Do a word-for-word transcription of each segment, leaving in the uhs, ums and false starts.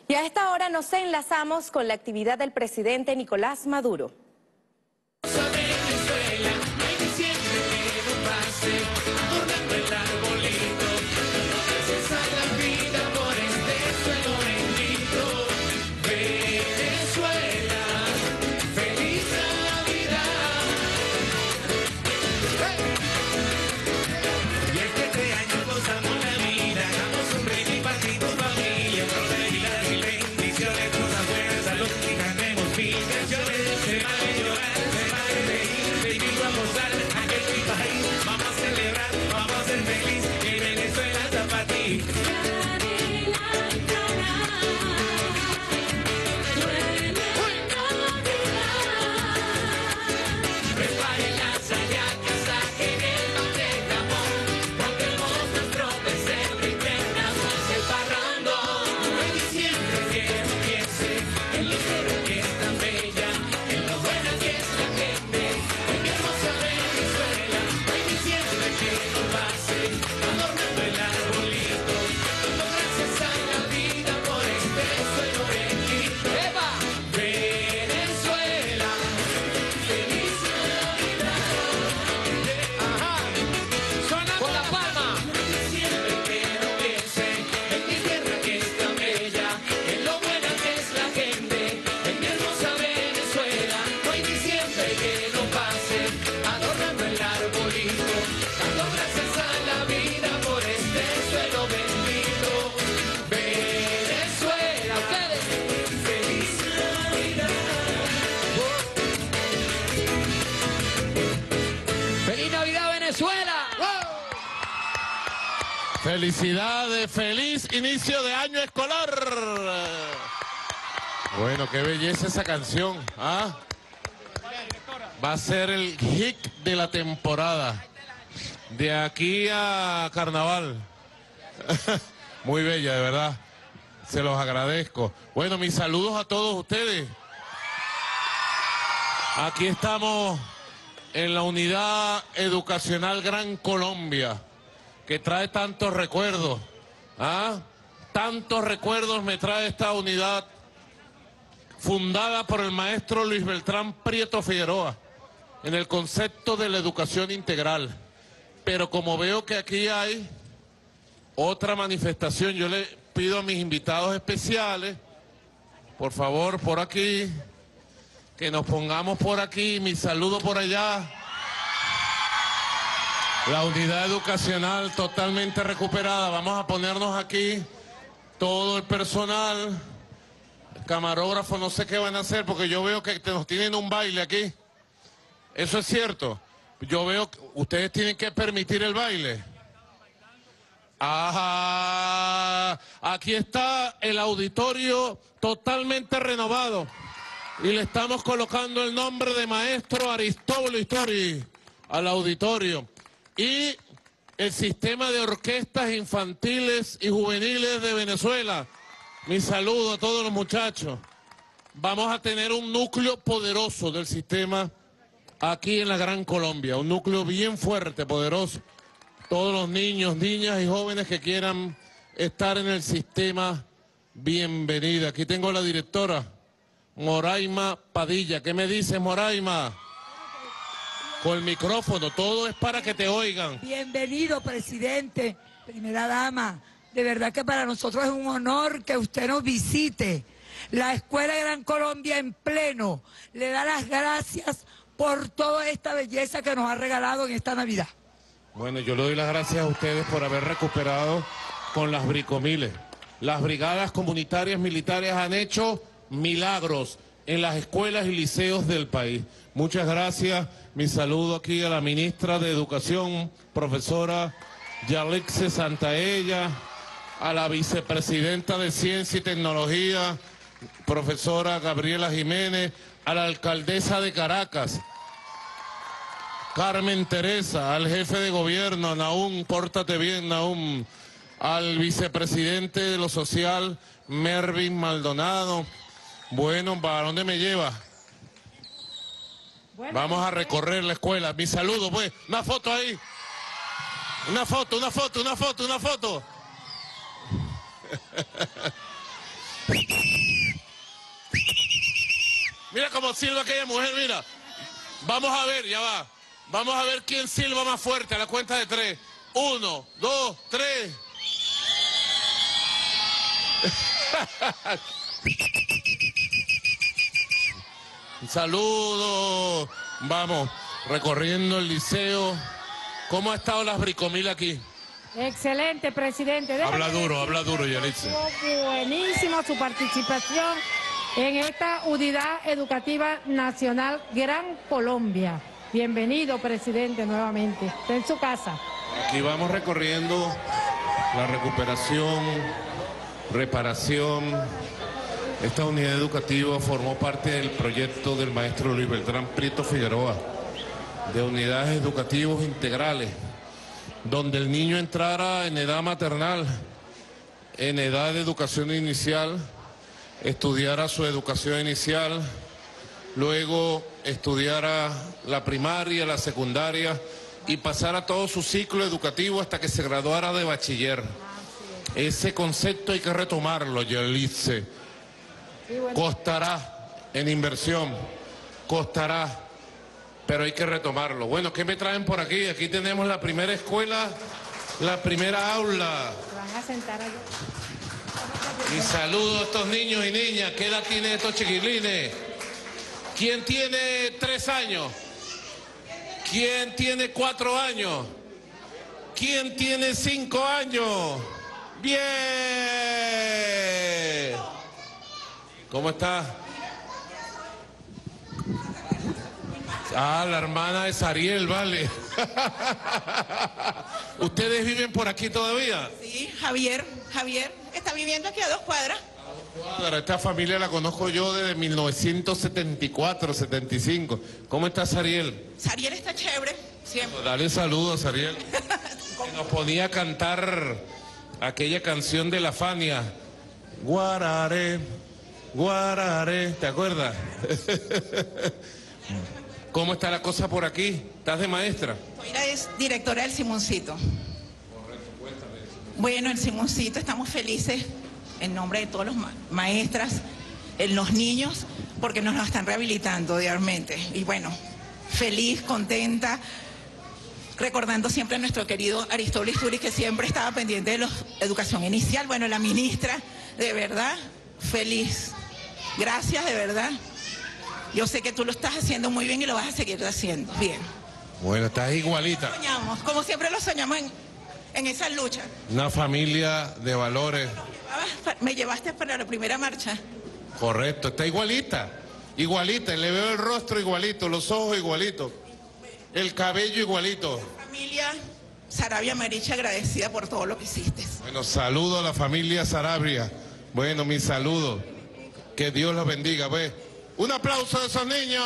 Y a esta hora nos enlazamos con la actividad del presidente Nicolás Maduro. Felicidades, feliz inicio de año escolar. Bueno, qué belleza esa canción, ¿ah? Va a ser el hit de la temporada, de aquí a Carnaval. Muy bella, de verdad. Se los agradezco. Bueno, mis saludos a todos ustedes. Aquí estamos en la Unidad Educacional Gran Colombia, que trae tantos recuerdos, ¿ah? Tantos recuerdos me trae esta unidad, fundada por el maestro Luis Beltrán Prieto Figueroa, en el concepto de la educación integral. Pero como veo que aquí hay otra manifestación, yo le pido a mis invitados especiales, por favor, por aquí, que nos pongamos por aquí, mi saludo por allá. La unidad educacional totalmente recuperada. Vamos a ponernos aquí, todo el personal, camarógrafo, no sé qué van a hacer, porque yo veo que nos tienen un baile aquí. Eso es cierto. Yo veo que ustedes tienen que permitir el baile. Ajá. Aquí está el auditorio totalmente renovado. Y le estamos colocando el nombre de maestro Aristóbulo Istori al auditorio. Y el sistema de orquestas infantiles y juveniles de Venezuela. Mi saludo a todos los muchachos. Vamos a tener un núcleo poderoso del sistema aquí en la Gran Colombia. Un núcleo bien fuerte, poderoso. Todos los niños, niñas y jóvenes que quieran estar en el sistema, bienvenida. Aquí tengo a la directora, Moraima Padilla. ¿Qué me dices, Moraima? Con el micrófono, todo es para que te oigan. Bienvenido, presidente, primera dama. De verdad que para nosotros es un honor que usted nos visite. La Escuela de Gran Colombia en pleno le da las gracias por toda esta belleza que nos ha regalado en esta Navidad. Bueno, yo le doy las gracias a ustedes por haber recuperado con las bricomiles. Las brigadas comunitarias militares han hecho milagros en las escuelas y liceos del país. Muchas gracias. Mi saludo aquí a la ministra de Educación, profesora Yalixe Santaella, a la vicepresidenta de Ciencia y Tecnología, profesora Gabriela Jiménez, a la alcaldesa de Caracas, Carmen Teresa, al jefe de gobierno, Nahum, pórtate bien, Nahum, al vicepresidente de lo social, Mervin Maldonado. Bueno, ¿para dónde me lleva? Bueno, vamos a recorrer la escuela. Mi saludo, pues. Una foto ahí. Una foto, una foto, una foto, una foto. como silba aquella mujer, mira. Vamos a ver, ya va. Vamos a ver quién silba más fuerte a la cuenta de tres. Uno, dos, tres. Un saludo. Vamos, recorriendo el liceo. ¿Cómo ha estado las Bricomil aquí? Excelente, presidente. Déjame Habla duro, decirle habla duro, que Yalitza. estuvo buenísima su participación en esta Unidad Educativa Nacional Gran Colombia. Bienvenido, presidente, nuevamente. Está en su casa. Aquí vamos recorriendo la recuperación, reparación. Esta unidad educativa formó parte del proyecto del maestro Luis Beltrán Prieto Figueroa, de unidades educativas integrales, donde el niño entrara en edad maternal, en edad de educación inicial, estudiara su educación inicial, luego estudiara la primaria, la secundaria y pasara todo su ciclo educativo hasta que se graduara de bachiller. Ese concepto hay que retomarlo, Yalitza. Costará en inversión, costará, pero hay que retomarlo. Bueno, ¿qué me traen por aquí? Aquí tenemos la primera escuela, la primera aula. Van a sentar allá. Y saludo a estos niños y niñas. ¿Qué edad tienen estos chiquilines? ¿Quién tiene tres años? ¿Quién tiene cuatro años? ¿Quién tiene cinco años? ¡Bien! ¿Cómo está? Ah, la hermana de Sariel, vale. ¿Ustedes viven por aquí todavía? Sí, Javier, Javier está viviendo aquí a dos cuadras. Cuadra, esta familia la conozco yo desde mil novecientos setenta y cuatro, setenta y cinco. ¿Cómo está Sariel? Sariel está chévere, siempre. Dale saludos, Sariel. Nos ponía a cantar aquella canción de la Fania. Guararé, guararé, ¿te acuerdas? ¿Cómo está la cosa por aquí? ¿Estás de maestra? Ella es directora del Simoncito. Bueno, el Simoncito estamos felices en nombre de todos los ma maestras, en los niños, porque nos lo están rehabilitando diariamente. Y bueno, feliz, contenta, recordando siempre a nuestro querido Aristóbulo Isturiz, que siempre estaba pendiente de la educación inicial. Bueno, la ministra, de verdad, feliz. Gracias, de verdad. Yo sé que tú lo estás haciendo muy bien y lo vas a seguir haciendo bien. Bueno, estás igualita. Soñamos, como siempre lo soñamos en, en esa lucha. Una familia de valores. Me llevaste para la primera marcha. Correcto, está igualita. Igualita, le veo el rostro igualito, los ojos igualitos, el cabello igualito. Familia Sarabia Maricha, agradecida por todo lo que hiciste. Bueno, saludo a la familia Sarabia. Bueno, mi saludo. Que Dios los bendiga, pues. Un aplauso a esos niños.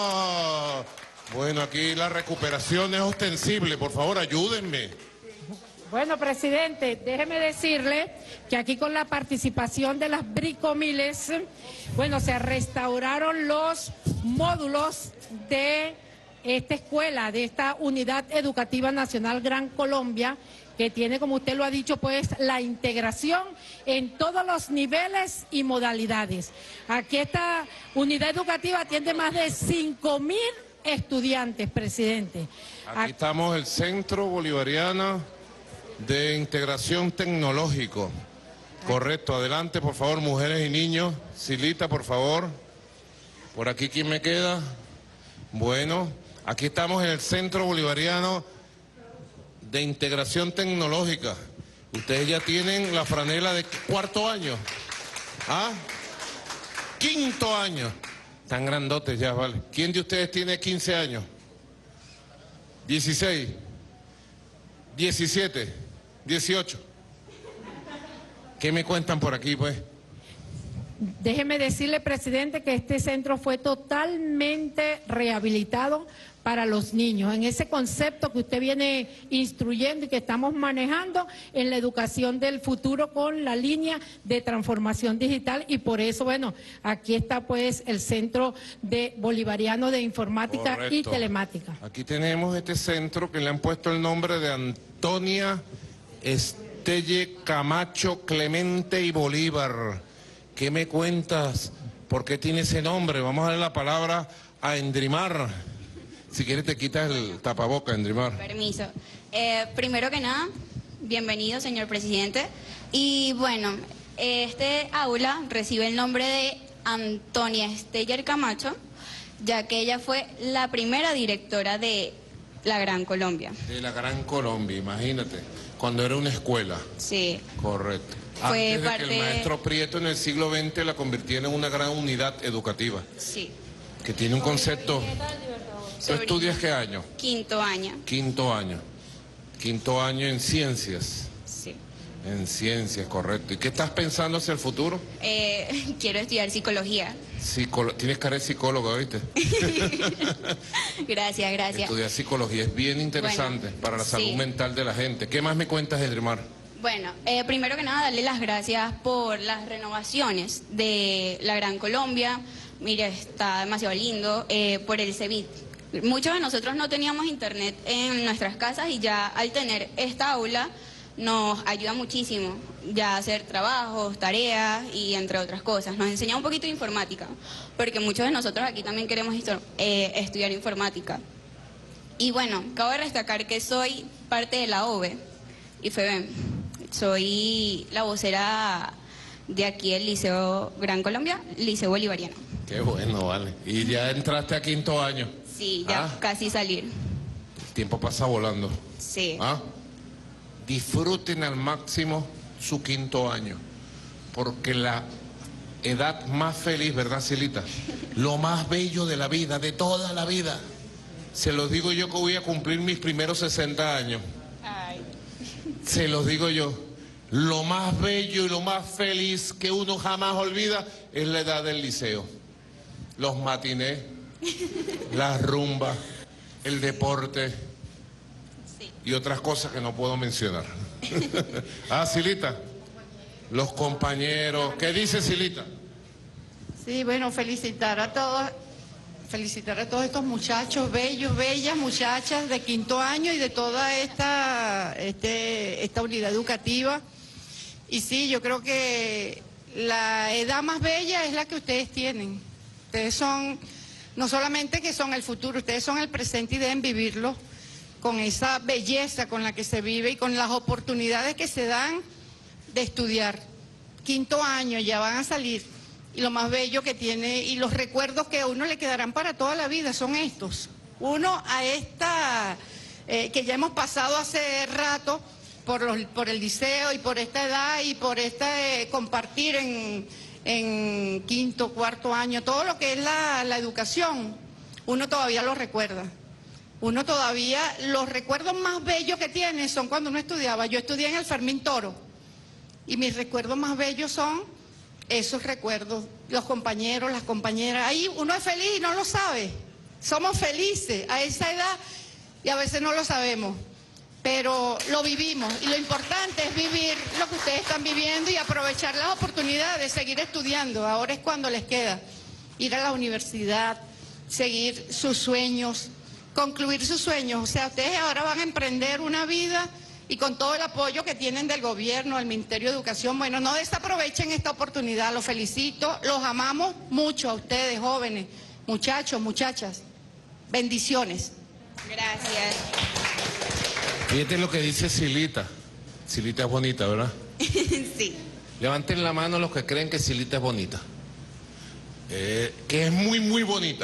Bueno, aquí la recuperación es ostensible. Por favor, ayúdenme. Bueno, presidente, déjeme decirle que aquí con la participación de las Bricomiles, bueno, se restauraron los módulos de esta escuela, de esta Unidad Educativa Nacional Gran Colombia, que tiene, como usted lo ha dicho, pues la integración en todos los niveles y modalidades. Aquí esta unidad educativa atiende más de cinco mil estudiantes, presidente. Aquí estamos, el Centro Bolivariano de Integración Tecnológico. Correcto, adelante, por favor, mujeres y niños. Silita, por favor. Por aquí, ¿quién me queda? Bueno, aquí estamos en el Centro Bolivariano de Integración Tecnológica. Ustedes ya tienen la franela de cuarto año. ¿Ah? Quinto año. Tan grandotes ya, vale. ¿Quién de ustedes tiene quince años? dieciséis. diecisiete. dieciocho. ¿Qué me cuentan por aquí, pues? Déjeme decirle, presidente, que este centro fue totalmente rehabilitado para los niños, en ese concepto que usted viene instruyendo y que estamos manejando en la educación del futuro con la línea de transformación digital, y por eso, bueno, aquí está pues el Centro de Bolivariano de Informática Correcto. y Telemática. Aquí tenemos este centro que le han puesto el nombre de Antonia Estelle Camacho Clemente y Bolívar. ¿Qué me cuentas? ¿Por qué tiene ese nombre? Vamos a darle la palabra a Endrimar. Si quieres te quitas el tapaboca, Endrimar. Permiso. Eh, primero que nada, bienvenido, señor presidente. Y bueno, este aula recibe el nombre de Antonia Esteller Camacho, ya que ella fue la primera directora de la Gran Colombia. De la Gran Colombia, imagínate, cuando era una escuela. Sí. Correcto. Fue Antes de parte... que el maestro Prieto en el siglo veinte la convirtiera en una gran unidad educativa. Sí. Que tiene un concepto... ¿Tú estudias qué año? Quinto año. Quinto año. Quinto año en ciencias. Sí. En ciencias, correcto. ¿Y qué estás pensando hacia el futuro? Eh, quiero estudiar psicología. Psicolo... Tienes cara de psicóloga, ¿viste? Gracias, gracias. Estudiar psicología es bien interesante Bueno, para la salud sí. mental de la gente. ¿Qué más me cuentas, Endrimar? Bueno, eh, primero que nada, darle las gracias por las renovaciones de la Gran Colombia. Mire, está demasiado lindo. Eh, por el CEBIT. Muchos de nosotros no teníamos internet en nuestras casas y ya al tener esta aula nos ayuda muchísimo ya a hacer trabajos, tareas y entre otras cosas. Nos enseña un poquito de informática, porque muchos de nosotros aquí también queremos eh, estudiar informática. Y bueno, cabe destacar que soy parte de la O V E y FEBEM. Soy la vocera de aquí del Liceo Gran Colombia, Liceo Bolivariano. Qué bueno, vale. ¿Y ya entraste a quinto año? Sí, ya Ah. casi salir. El tiempo pasa volando. Sí. ¿Ah? Disfruten al máximo su quinto año, porque la edad más feliz, ¿verdad, Silita? Lo más bello de la vida, de toda la vida. Se los digo yo que voy a cumplir mis primeros sesenta años. Ay. Se los digo yo. Lo más bello y lo más feliz que uno jamás olvida es la edad del liceo. Los matinés, las rumbas, el deporte Sí. y otras cosas que no puedo mencionar. Ah, Silita, los compañeros. ¿Qué dice Silita? Sí, bueno, felicitar a todos, felicitar a todos estos muchachos bellos, bellas muchachas de quinto año y de toda esta, este, esta unidad educativa. Y sí, yo creo que la edad más bella es la que ustedes tienen. Ustedes son, no solamente que son el futuro, ustedes son el presente y deben vivirlo con esa belleza con la que se vive y con las oportunidades que se dan de estudiar. Quinto año, ya van a salir. Y lo más bello que tiene y los recuerdos que a uno le quedarán para toda la vida son estos. Uno a esta, eh, que ya hemos pasado hace rato por, los, por el liceo y por esta edad y por este eh, compartir en, en quinto, cuarto año, todo lo que es la, la educación, uno todavía lo recuerda. Uno todavía, los recuerdos más bellos que tiene son cuando uno estudiaba. Yo estudié en el Fermín Toro y mis recuerdos más bellos son esos recuerdos, los compañeros, las compañeras. Ahí uno es feliz y no lo sabe. Somos felices a esa edad y a veces no lo sabemos, pero lo vivimos y lo importante es vivir lo que ustedes están viviendo y aprovechar las oportunidades de seguir estudiando. Ahora es cuando les queda ir a la universidad, seguir sus sueños, concluir sus sueños. O sea, ustedes ahora van a emprender una vida y con todo el apoyo que tienen del gobierno, del Ministerio de Educación, bueno, no desaprovechen esta oportunidad, los felicito, los amamos mucho a ustedes, jóvenes, muchachos, muchachas. Bendiciones. Gracias. Fíjate lo que dice Silita. Silita es bonita, ¿verdad? Sí. Levanten la mano los que creen que Silita es bonita. Eh, que es muy, muy bonita.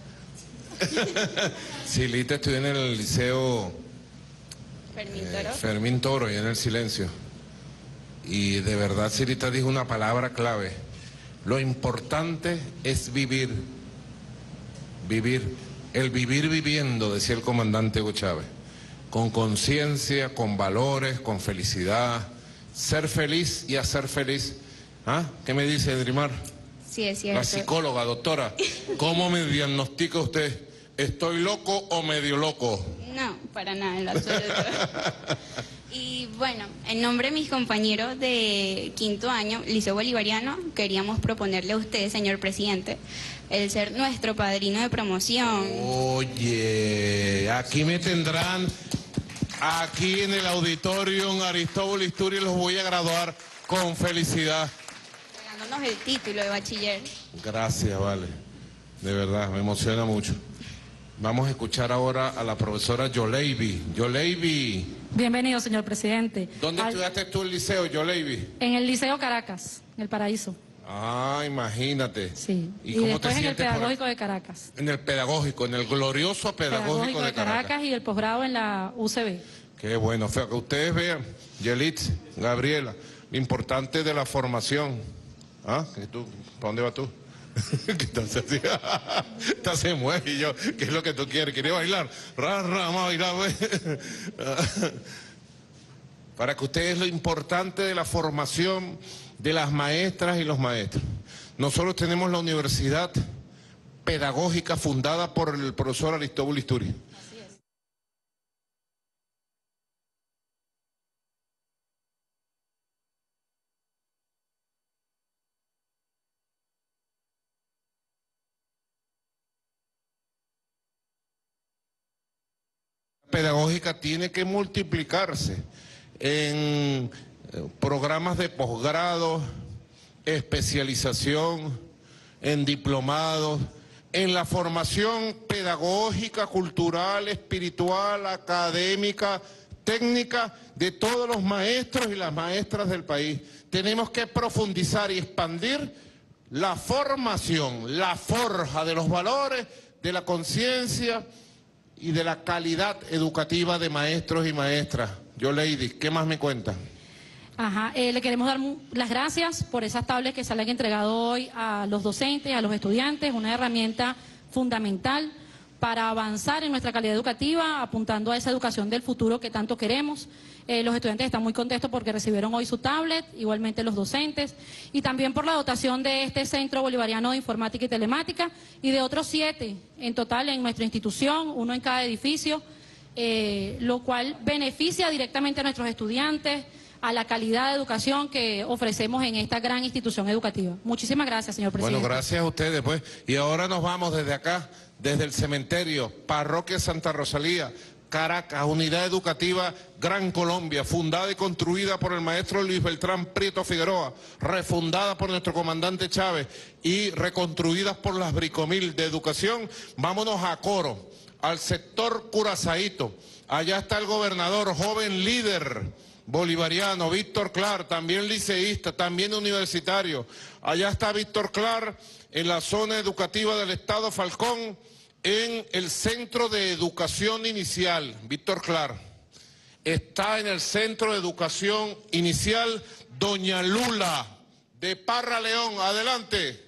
Silita estudió en el liceo Fermín eh, Toro. Fermín Toro y en el Silencio. Y de verdad Silita dijo una palabra clave. Lo importante es vivir. Vivir. El vivir viviendo, decía el comandante Hugo Chávez. Con conciencia, con valores, con felicidad. Ser feliz y hacer feliz. ¿Ah? ¿Qué me dice, Endrimar? Sí, es cierto. La psicóloga, doctora, ¿cómo me diagnostica usted? ¿Estoy loco o medio loco? No, para nada, en lo absoluto. Y bueno, en nombre de mis compañeros de quinto año, Liceo Bolivariano, queríamos proponerle a usted, señor presidente, el ser nuestro padrino de promoción. Oye, aquí me tendrán, aquí en el auditorio en Aristóbulo Isturiz los voy a graduar con felicidad. dándonos el título de bachiller. Gracias, vale. De verdad, me emociona mucho. Vamos a escuchar ahora a la profesora Yoleivi. Yoleivi. Bienvenido, señor presidente. ¿Dónde Al... estudiaste tú el liceo, Yoleivi? En el Liceo Caracas, en el Paraíso. Ah, imagínate. Sí. ¿Y, Y, cómo después te en el sientes Pedagógico por... de Caracas. En el pedagógico, en el glorioso pedagógico, Pedagógico de Caracas. Caracas y el posgrado en la U C B. Qué bueno, feo que ustedes vean, Yelitz, Gabriela, lo importante de la formación. ¿Ah? ¿Y tú? ¿Para dónde vas tú? ¿Qué estás así? Estás se mueve y yo, ¿qué es lo que tú quieres? ¿Quieres bailar? Ra, ra, vamos a bailar, güey. Para que ustedes lo importante de la formación de las maestras y los maestros. Nosotros tenemos la universidad pedagógica fundada por el profesor Aristóbulo Isturi. Pedagógica tiene que multiplicarse en programas de posgrado, especialización, en diplomados, en la formación pedagógica, cultural, espiritual, académica, técnica de todos los maestros y las maestras del país. Tenemos que profundizar y expandir la formación, la forja de los valores, de la conciencia y de la calidad educativa de maestros y maestras. Yo, Lady, ¿qué más me cuentan? Ajá, eh, le queremos dar las gracias por esas tablets que se le han entregado hoy a los docentes, a los estudiantes, una herramienta fundamental para avanzar en nuestra calidad educativa, apuntando a esa educación del futuro que tanto queremos. Eh, los estudiantes están muy contentos porque recibieron hoy su tablet, igualmente los docentes, y también por la dotación de este Centro Bolivariano de Informática y Telemática y de otros siete en total en nuestra institución, uno en cada edificio, eh, lo cual beneficia directamente a nuestros estudiantes, a la calidad de educación que ofrecemos en esta gran institución educativa. Muchísimas gracias, señor presidente. Bueno, gracias a ustedes, pues. Y ahora nos vamos desde acá, desde el cementerio, Parroquia Santa Rosalía, Caracas, Unidad Educativa Gran Colombia, fundada y construida por el maestro Luis Beltrán Prieto Figueroa, refundada por nuestro comandante Chávez y reconstruidas por las Bricomil de Educación. Vámonos a Coro, al sector Curazaíto. Allá está el gobernador, joven líder bolivariano, Víctor Clar, también liceísta, también universitario. Allá está Víctor Clar en la zona educativa del Estado Falcón, en el Centro de Educación Inicial. Víctor Clar está en el Centro de Educación Inicial Doña Lula de Parra León. Adelante.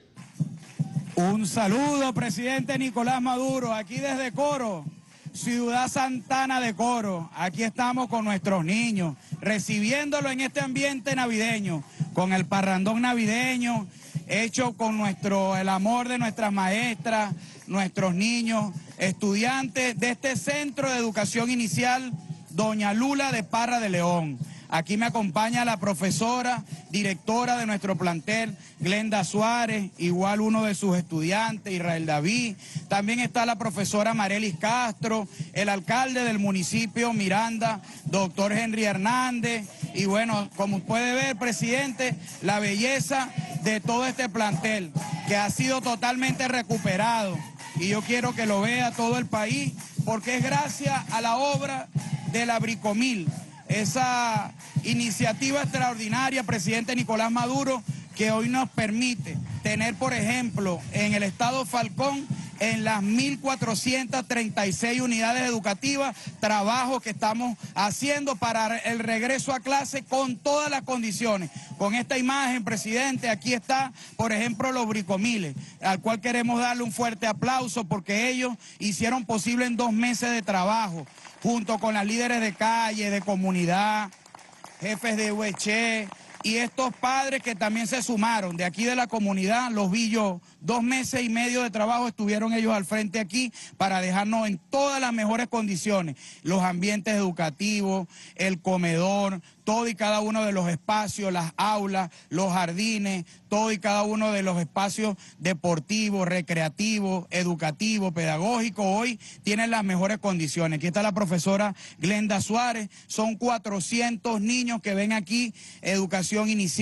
Un saludo, presidente Nicolás Maduro, aquí desde Coro, Ciudad Santana de Coro. Aquí estamos con nuestros niños, recibiéndolo en este ambiente navideño, con el parrandón navideño, hecho con nuestro, el amor de nuestras maestras, nuestros niños, estudiantes de este Centro de Educación Inicial Doña Lula de Parra de León. Aquí me acompaña la profesora, directora de nuestro plantel, Glenda Suárez, igual uno de sus estudiantes, Israel David. También está la profesora Marelis Castro, el alcalde del municipio Miranda, doctor Henry Hernández. Y bueno, como puede ver, presidente, la belleza de todo este plantel, que ha sido totalmente recuperado. Y yo quiero que lo vea todo el país, porque es gracias a la obra de la Bricomil, esa iniciativa extraordinaria, presidente Nicolás Maduro, que hoy nos permite tener, por ejemplo, en el estado Falcón, en las mil cuatrocientas treinta y seis unidades educativas, trabajo que estamos haciendo para el regreso a clase con todas las condiciones. Con esta imagen, presidente, aquí está, por ejemplo, los Bricomiles, al cual queremos darle un fuerte aplauso porque ellos hicieron posible en dos meses de trabajo, junto con las líderes de calle, de comunidad, jefes de U H E, y estos padres que también se sumaron de aquí de la comunidad, los vi yo, dos meses y medio de trabajo estuvieron ellos al frente aquí para dejarnos en todas las mejores condiciones, los ambientes educativos, el comedor, todo y cada uno de los espacios, las aulas, los jardines, todo y cada uno de los espacios deportivos, recreativos, educativos, pedagógicos, hoy tienen las mejores condiciones. Aquí está la profesora Glenda Suárez, son cuatrocientos niños que ven aquí educación inicial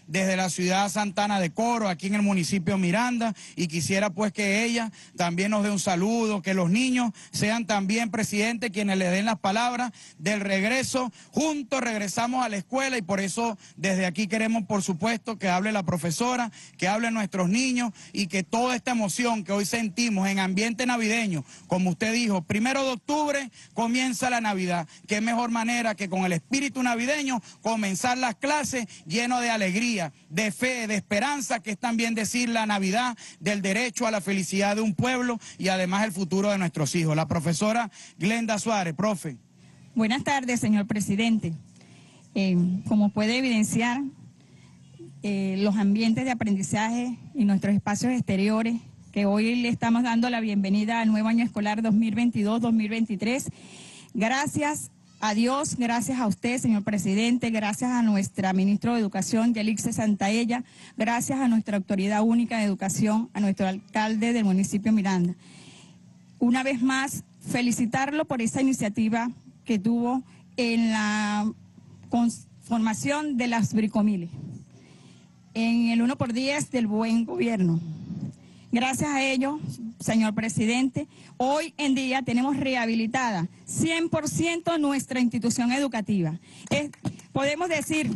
desde la ciudad Santana de Coro, aquí en el municipio Miranda, y quisiera pues que ella también nos dé un saludo, que los niños sean también, presidente, quienes le den las palabras del regreso. Juntos regresamos a la escuela y por eso desde aquí queremos, por supuesto, que hable la profesora, que hablen nuestros niños y que toda esta emoción que hoy sentimos en ambiente navideño, como usted dijo, primero de octubre comienza la Navidad. Qué mejor manera que con el espíritu navideño comenzar las clases lleno de alegría, de fe, de esperanza, que es también decir la Navidad del derecho a la felicidad de un pueblo y además el futuro de nuestros hijos. La profesora Glenda Suárez, profe. Buenas tardes, señor presidente. Eh, como puede evidenciar, eh, los ambientes de aprendizaje y nuestros espacios exteriores, que hoy le estamos dando la bienvenida al nuevo año escolar dos mil veintidós dos mil veintitrés. Gracias a Dios, gracias a usted, señor presidente, gracias a nuestra ministra de Educación, Yelixe Santaella, gracias a nuestra Autoridad Única de Educación, a nuestro alcalde del municipio Miranda. Una vez más, felicitarlo por esa iniciativa que tuvo en la conformación de las bricomiles, en el uno por diez del buen gobierno. Gracias a ello, señor presidente, hoy en día tenemos rehabilitada cien por ciento nuestra institución educativa. Es, podemos decir,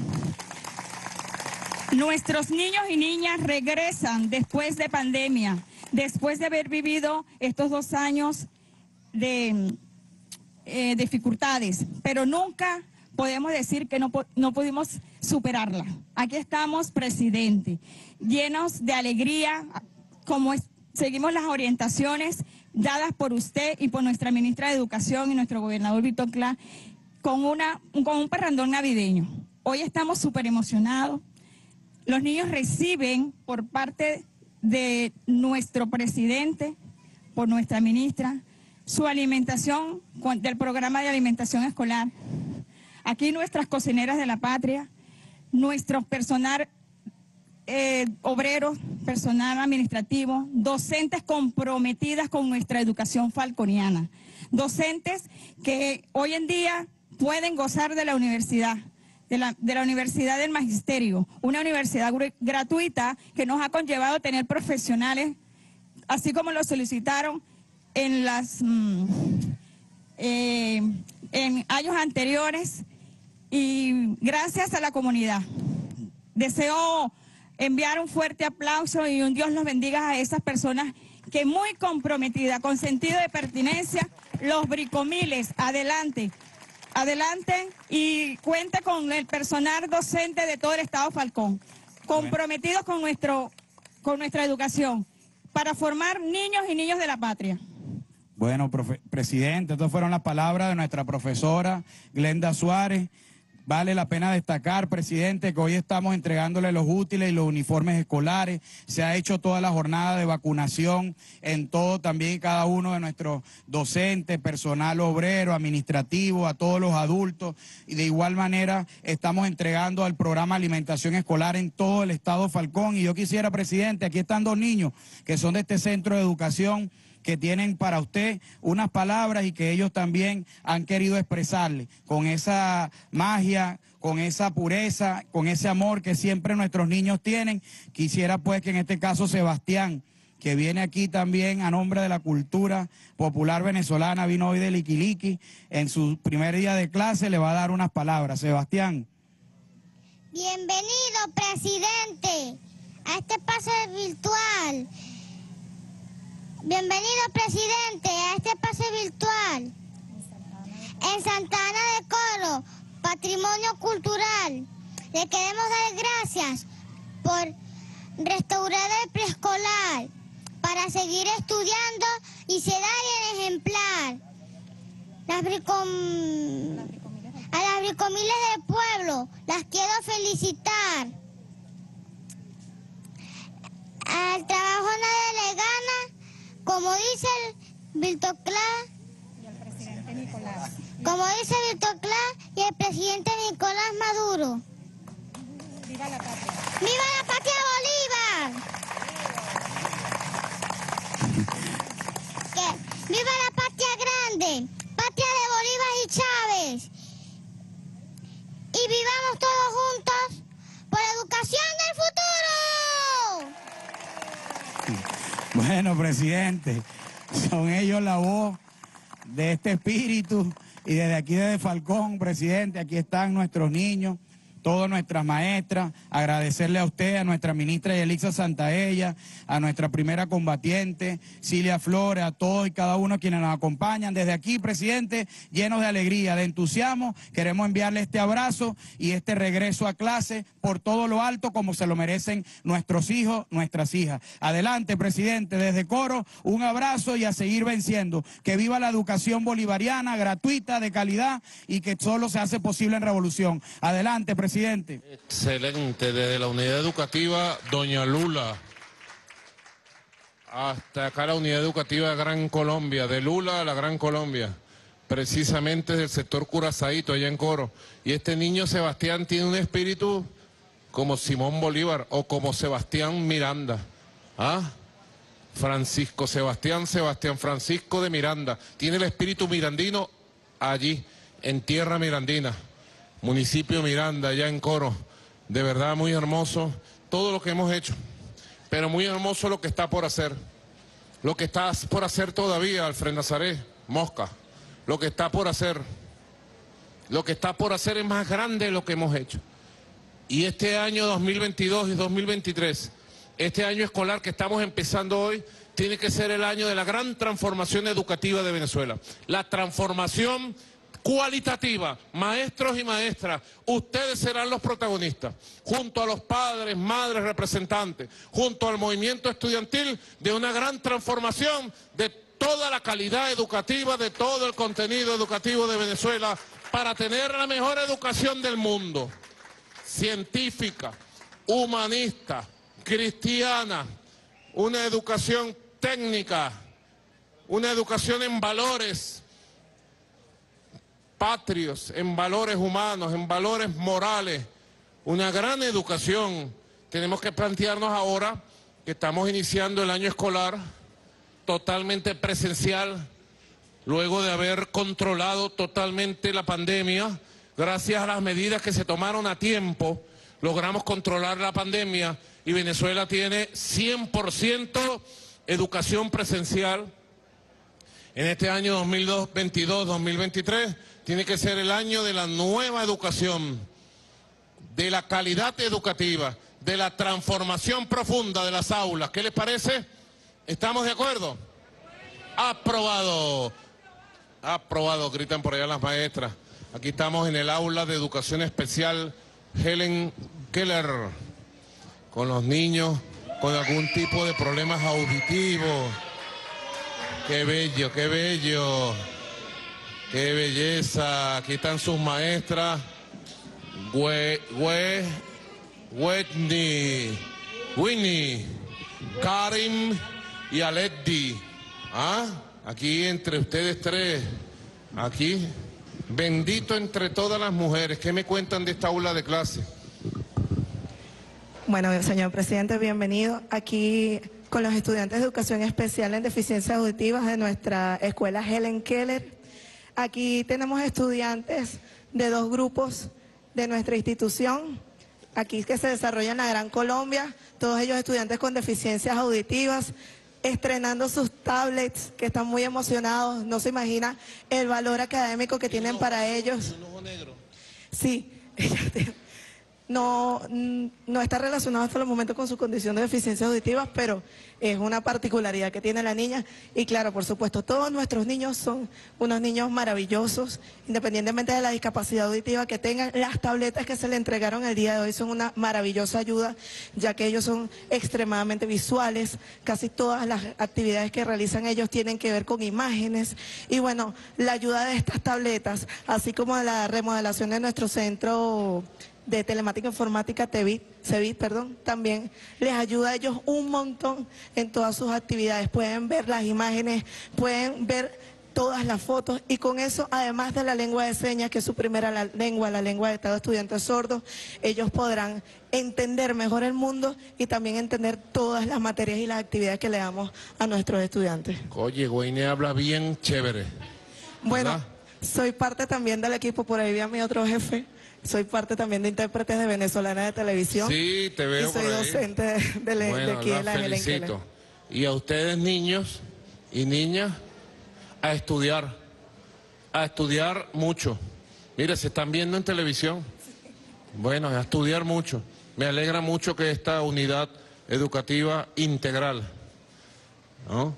nuestros niños y niñas regresan después de pandemia, después de haber vivido estos dos años de eh, dificultades, pero nunca podemos decir que no, no pudimos superarla. Aquí estamos, presidente, llenos de alegría, como es, seguimos las orientaciones dadas por usted y por nuestra ministra de Educación y nuestro gobernador Víctor Clark, con, una, con un parrandón navideño. Hoy estamos súper emocionados. Los niños reciben por parte de nuestro presidente, por nuestra ministra, su alimentación del programa de alimentación escolar. Aquí nuestras cocineras de la patria, nuestro personal eh, obreros, personal administrativo, docentes comprometidas con nuestra educación falconiana, docentes que hoy en día pueden gozar de la universidad, de la, de la Universidad del Magisterio, una universidad gr gratuita que nos ha conllevado tener profesionales, así como lo solicitaron en, las, mm, eh, en años anteriores, y gracias a la comunidad. Deseo enviar un fuerte aplauso y un Dios los bendiga a esas personas que muy comprometidas, con sentido de pertinencia, los bricomiles, adelante, adelante y cuente con el personal docente de todo el Estado Falcón, comprometidos con, nuestro, con nuestra educación, para formar niños y niños de la patria. Bueno, presidente, estas fueron las palabras de nuestra profesora Glenda Suárez. Vale la pena destacar, presidente, que hoy estamos entregándole los útiles y los uniformes escolares. Se ha hecho toda la jornada de vacunación en todo, también cada uno de nuestros docentes, personal obrero, administrativo, a todos los adultos. Y de igual manera estamos entregando al programa Alimentación Escolar en todo el Estado Falcón. Y yo quisiera, presidente, aquí están dos niños que son de este centro de educación, que tienen para usted unas palabras y que ellos también han querido expresarle con esa magia, con esa pureza, con ese amor que siempre nuestros niños tienen. Quisiera pues que en este caso Sebastián, que viene aquí también a nombre de la cultura popular venezolana, vino hoy de Liquiliqui, en su primer día de clase le va a dar unas palabras. Sebastián. Bienvenido, presidente, a este pase virtual. Bienvenido, presidente, a este pase virtual en Santana de Coro, patrimonio cultural. Le queremos dar gracias por restaurar el preescolar para seguir estudiando y se da el ejemplar. Las bricom... A las bricomiles del pueblo las quiero felicitar. Al trabajo nadie le gana, como dice el Víctor Clark, y el presidente Nicolás. Como dice Víctor Clark y el presidente Nicolás Maduro. ¡Viva la patria! ¡Viva la patria Bolívar! ¿Qué? ¡Viva la patria grande! ¡Patria de Bolívar y Chávez! Y vivamos todos juntos por educación. Bueno, presidente, son ellos la voz de este espíritu y desde aquí, desde Falcón, presidente, aquí están nuestros niños, todas nuestras maestras, agradecerle a usted, a nuestra ministra Yelixa Santaella, a nuestra primera combatiente, Cilia Flores, a todos y cada uno quienes nos acompañan. Desde aquí, presidente, llenos de alegría, de entusiasmo, queremos enviarle este abrazo y este regreso a clase por todo lo alto como se lo merecen nuestros hijos, nuestras hijas. Adelante, presidente, desde Coro, un abrazo y a seguir venciendo. Que viva la educación bolivariana, gratuita, de calidad y que solo se hace posible en revolución. Adelante, presidente. Excelente, desde la unidad educativa Doña Lula hasta acá la unidad educativa Gran Colombia, de Lula a la Gran Colombia, precisamente del sector Curazaíto, allá en Coro. Y este niño Sebastián tiene un espíritu como Simón Bolívar o como Sebastián Miranda. ¿Ah? Francisco Sebastián, Sebastián Francisco de Miranda. Tiene el espíritu mirandino allí, en tierra mirandina. Municipio Miranda, allá en Coro, de verdad muy hermoso todo lo que hemos hecho, pero muy hermoso lo que está por hacer, lo que está por hacer todavía, Alfred Nazaret, Mosca, lo que está por hacer, lo que está por hacer es más grande de lo que hemos hecho. Y este año dos mil veintidós y dos mil veintitrés, este año escolar que estamos empezando hoy, tiene que ser el año de la gran transformación educativa de Venezuela, la transformación cualitativa. Maestros y maestras, ustedes serán los protagonistas, junto a los padres, madres, representantes, junto al movimiento estudiantil, de una gran transformación de toda la calidad educativa, de todo el contenido educativo de Venezuela, para tener la mejor educación del mundo, científica, humanista, cristiana, una educación técnica, una educación en valores patrios, en valores humanos, en valores morales, una gran educación. Tenemos que plantearnos ahora que estamos iniciando el año escolar totalmente presencial, luego de haber controlado totalmente la pandemia. Gracias a las medidas que se tomaron a tiempo, logramos controlar la pandemia y Venezuela tiene cien por ciento educación presencial. En este año dos mil veintidós dos mil veintitrés tiene que ser el año de la nueva educación, de la calidad educativa, de la transformación profunda de las aulas. ¿Qué les parece? ¿Estamos de acuerdo? Aprobado. Aprobado, gritan por allá las maestras. Aquí estamos en el aula de educación especial Helen Keller, con los niños con algún tipo de problemas auditivos. Qué bello, qué bello, qué belleza. Aquí están sus maestras, We, We, Whitney, Winnie, Karim y Aleddi. ¿Ah? Aquí entre ustedes tres, aquí, bendito entre todas las mujeres. ¿Qué me cuentan de esta aula de clase? Bueno, señor presidente, bienvenido. Aquí con los estudiantes de educación especial en deficiencias auditivas de nuestra escuela Helen Keller. Aquí tenemos estudiantes de dos grupos de nuestra institución, aquí que se desarrolla en la Gran Colombia, todos ellos estudiantes con deficiencias auditivas, estrenando sus tablets, que están muy emocionados. No se imagina el valor académico que tienen para ellos. ¿Un ojo negro? Sí, no, no está relacionado hasta el momento con su condición de deficiencias auditivas, pero es una particularidad que tiene la niña. Y claro, por supuesto, todos nuestros niños son unos niños maravillosos, independientemente de la discapacidad auditiva que tengan. Las tabletas que se le entregaron el día de hoy son una maravillosa ayuda, ya que ellos son extremadamente visuales. Casi todas las actividades que realizan ellos tienen que ver con imágenes. Y bueno, la ayuda de estas tabletas, así como de la remodelación de nuestro centro de telemática informática, TEVIT, CEVIT, perdón, también les ayuda a ellos un montón en todas sus actividades. Pueden ver las imágenes, pueden ver todas las fotos, y con eso, además de la lengua de señas, que es su primera la lengua, la lengua de todo estudiante sordo, ellos podrán entender mejor el mundo y también entender todas las materias y las actividades que le damos a nuestros estudiantes. Oye, Güeyne habla bien chévere. Bueno, ¿verdad? Soy parte también del equipo, por ahí vi a mi otro jefe. Soy parte también de intérpretes de Venezolana de Televisión. Sí, te veo y soy por ahí. docente de, de, Bueno, de aquí de la la Helen Keller. felicito. y a ustedes niños y niñas a estudiar, a estudiar mucho. Mire, se están viendo en televisión. Bueno, a estudiar mucho. Me alegra mucho que esta unidad educativa integral, ¿no?,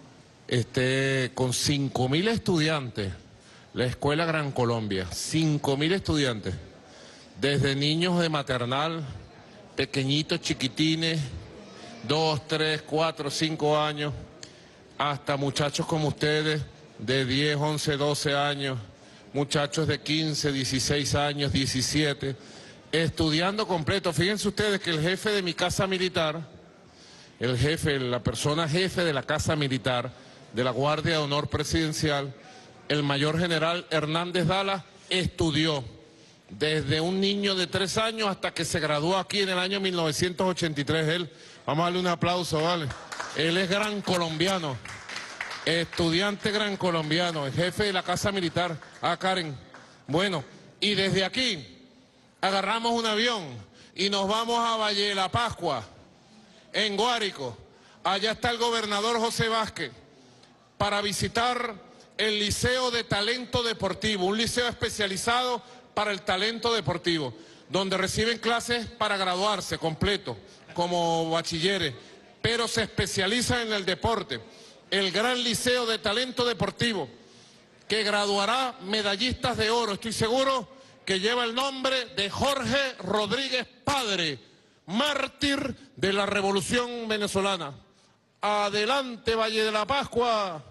esté con cinco mil estudiantes, la Escuela Gran Colombia, cinco mil estudiantes, desde niños de maternal, pequeñitos, chiquitines, dos, tres, cuatro, cinco años, hasta muchachos como ustedes de diez, once, doce años, muchachos de quince, dieciséis años, diecisiete, estudiando completo. Fíjense ustedes que el jefe de mi casa militar, el jefe, la persona jefe de la casa militar, de la Guardia de Honor Presidencial, el mayor general Hernández Dala, estudió desde un niño de tres años hasta que se graduó aquí en el año mil novecientos ochenta y tres. Él, vamos a darle un aplauso, ¿vale? Él es gran colombiano, estudiante gran colombiano, el jefe de la casa militar. Ah, Karen. Bueno, y desde aquí agarramos un avión y nos vamos a Valle de la Pascua, en Guárico. Allá está el gobernador José Vázquez, para visitar el Liceo de Talento Deportivo, un liceo especializado para el talento deportivo, donde reciben clases para graduarse completo, como bachilleres, pero se especializan en el deporte. El gran Liceo de Talento Deportivo, que graduará medallistas de oro, estoy seguro que lleva el nombre de Jorge Rodríguez Padre, mártir de la Revolución Venezolana. Adelante, Valle de la Pascua.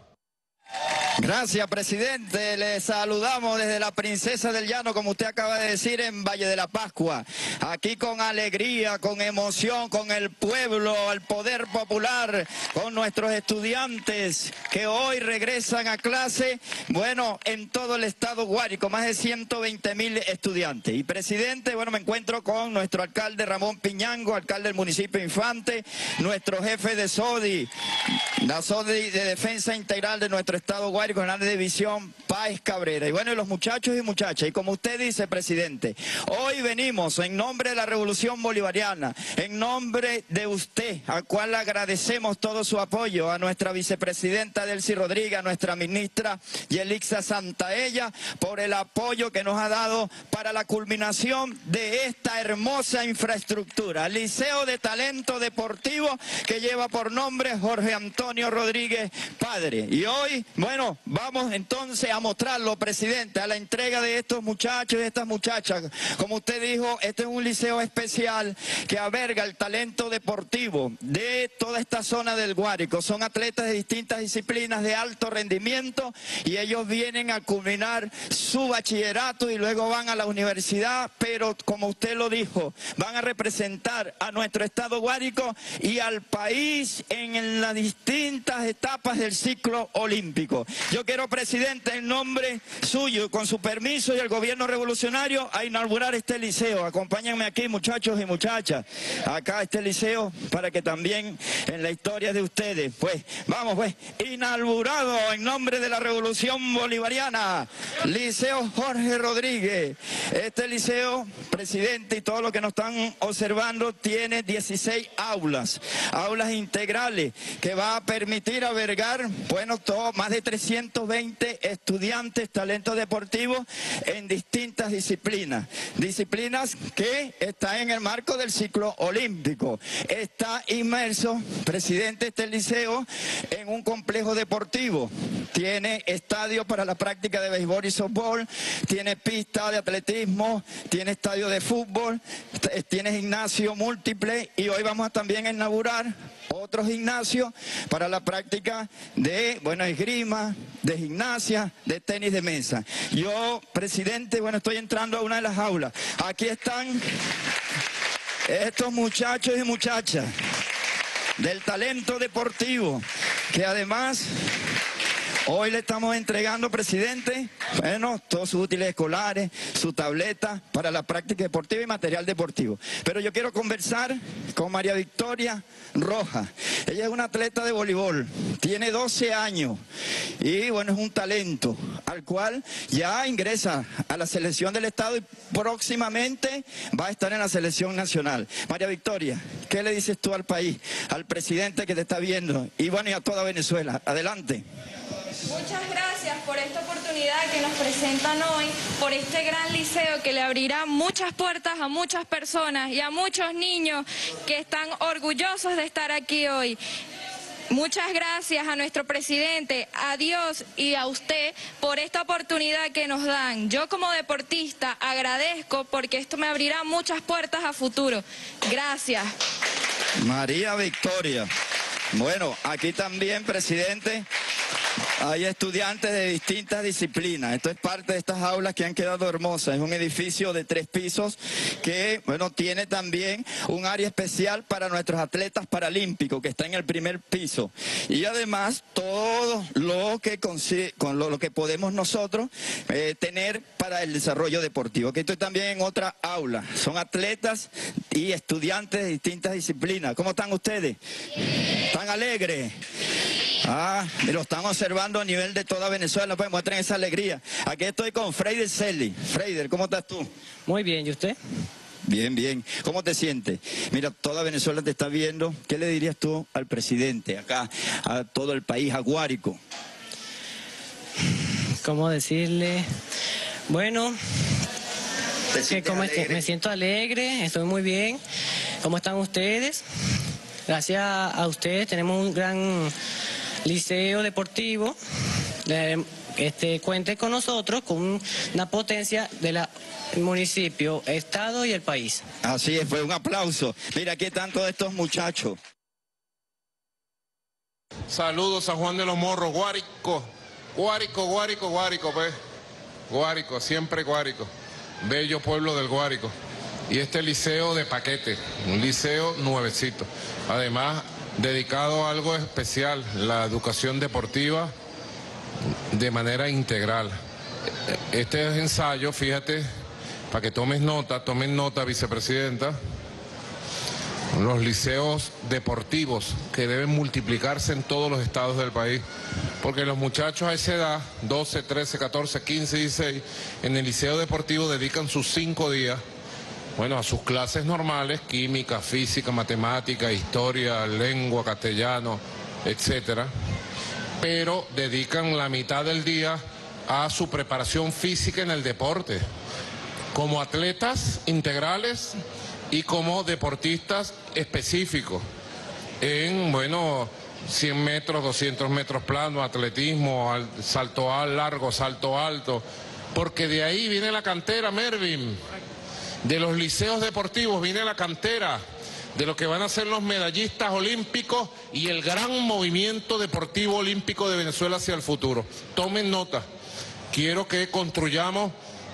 Gracias, presidente. Le saludamos desde la Princesa del Llano, como usted acaba de decir, en Valle de la Pascua. Aquí con alegría, con emoción, con el pueblo, el poder popular, con nuestros estudiantes que hoy regresan a clase, bueno, en todo el estado Guárico, más de ciento veinte mil estudiantes. Y, presidente, bueno, me encuentro con nuestro alcalde Ramón Piñango, alcalde del municipio Infante, nuestro jefe de SODI, la SODI de Defensa Integral de nuestro estado Guárico, con la división Páez Cabrera. Y bueno, y los muchachos y muchachas, y como usted dice, presidente, hoy venimos en nombre de la Revolución Bolivariana, en nombre de usted, al cual agradecemos todo su apoyo, a nuestra vicepresidenta Delcy Rodríguez, a nuestra ministra Yelixa Santaella, por el apoyo que nos ha dado para la culminación de esta hermosa infraestructura, Liceo de Talento Deportivo, que lleva por nombre Jorge Antonio Rodríguez Padre. Y hoy, bueno, vamos entonces a mostrarlo, presidente, a la entrega de estos muchachos y estas muchachas. Como usted dijo, este es un liceo especial que alberga el talento deportivo de toda esta zona del Guárico. Son atletas de distintas disciplinas de alto rendimiento y ellos vienen a culminar su bachillerato y luego van a la universidad, pero como usted lo dijo, van a representar a nuestro estado Guárico y al país en las distintas etapas del ciclo olímpico. Yo quiero, presidente, en nombre suyo, con su permiso y el gobierno revolucionario, a inaugurar este liceo. Acompáñenme aquí, muchachos y muchachas, acá este liceo, para que también en la historia de ustedes, pues, vamos, pues, inaugurado en nombre de la Revolución Bolivariana, Liceo Jorge Rodríguez. Este liceo, presidente, y todos los que nos están observando, tiene dieciséis aulas, aulas integrales, que va a permitir albergar, bueno, todo, más de trescientos veinte estudiantes, talentos deportivos en distintas disciplinas. Disciplinas que están en el marco del ciclo olímpico. Está inmerso, presidente, este liceo en un complejo deportivo. Tiene estadio para la práctica de béisbol y softball, tiene pista de atletismo, tiene estadio de fútbol, tiene gimnasio múltiple y hoy vamos a también a inaugurar otro gimnasio para la práctica de, bueno, esgrima, de gimnasia, de tenis de mesa. Yo, presidente, bueno, estoy entrando a una de las aulas. Aquí están estos muchachos y muchachas del talento deportivo, que además Hoy le estamos entregando, presidente, bueno, todos sus útiles escolares, su tableta para la práctica deportiva y material deportivo. Pero yo quiero conversar con María Victoria Rojas. Ella es una atleta de voleibol, tiene doce años y bueno, es un talento al cual ya ingresa a la selección del estado y próximamente va a estar en la selección nacional. María Victoria, ¿qué le dices tú al país, al presidente que te está viendo y bueno, y a toda Venezuela? Adelante. Muchas gracias por esta oportunidad que nos presentan hoy, por este gran liceo que le abrirá muchas puertas a muchas personas y a muchos niños que están orgullosos de estar aquí hoy. Muchas gracias a nuestro presidente, a Dios y a usted por esta oportunidad que nos dan. Yo como deportista agradezco porque esto me abrirá muchas puertas a futuro. Gracias. María Victoria. Bueno, aquí también, presidente, hay estudiantes de distintas disciplinas. Esto es parte de estas aulas que han quedado hermosas. Es un edificio de tres pisos que, bueno, tiene también un área especial para nuestros atletas paralímpicos, que está en el primer piso. Y además, todo lo que, con lo, lo que podemos nosotros eh, tener para el desarrollo deportivo. Que estoy también en otra aula. Son atletas y estudiantes de distintas disciplinas. ¿Cómo están ustedes? ¿Están alegres? Ah, me lo están observando a nivel de toda Venezuela, pues muestren esa alegría. Aquí estoy con Freider Celi. Freider, ¿cómo estás tú? Muy bien, ¿y usted? Bien, bien. ¿Cómo te sientes? Mira, toda Venezuela te está viendo. ¿Qué le dirías tú al presidente acá, a todo el país, a Guárico? ¿Cómo decirle? Bueno, que como alegre? me siento alegre, estoy muy bien. ¿Cómo están ustedes? Gracias a ustedes tenemos un gran liceo deportivo. Este, cuente con nosotros, con una potencia del municipio, estado y el país. Así es, fue un aplauso. Mira, aquí están todos estos muchachos. Saludos, San Juan de los Morros, Guárico, Guárico, Guárico, Guárico, pues. Guárico, siempre Guárico. Bello pueblo del Guárico. Y este liceo de paquete, un liceo nuevecito. Además, dedicado a algo especial, la educación deportiva de manera integral. Este ensayo, fíjate, para que tomes nota, tomen nota, vicepresidenta, los liceos deportivos que deben multiplicarse en todos los estados del país, porque los muchachos a esa edad, doce, trece, catorce, quince, dieciséis, en el liceo deportivo dedican sus cinco días, bueno, a sus clases normales, química, física, matemática, historia, lengua, castellano, etcétera, pero dedican la mitad del día a su preparación física en el deporte, como atletas integrales y como deportistas específicos, en, bueno, cien metros, doscientos metros plano, atletismo, salto al largo, salto alto, porque de ahí viene la cantera, Mervin. De los liceos deportivos viene la cantera de lo que van a ser los medallistas olímpicos y el gran movimiento deportivo olímpico de Venezuela hacia el futuro. Tomen nota, quiero que construyamos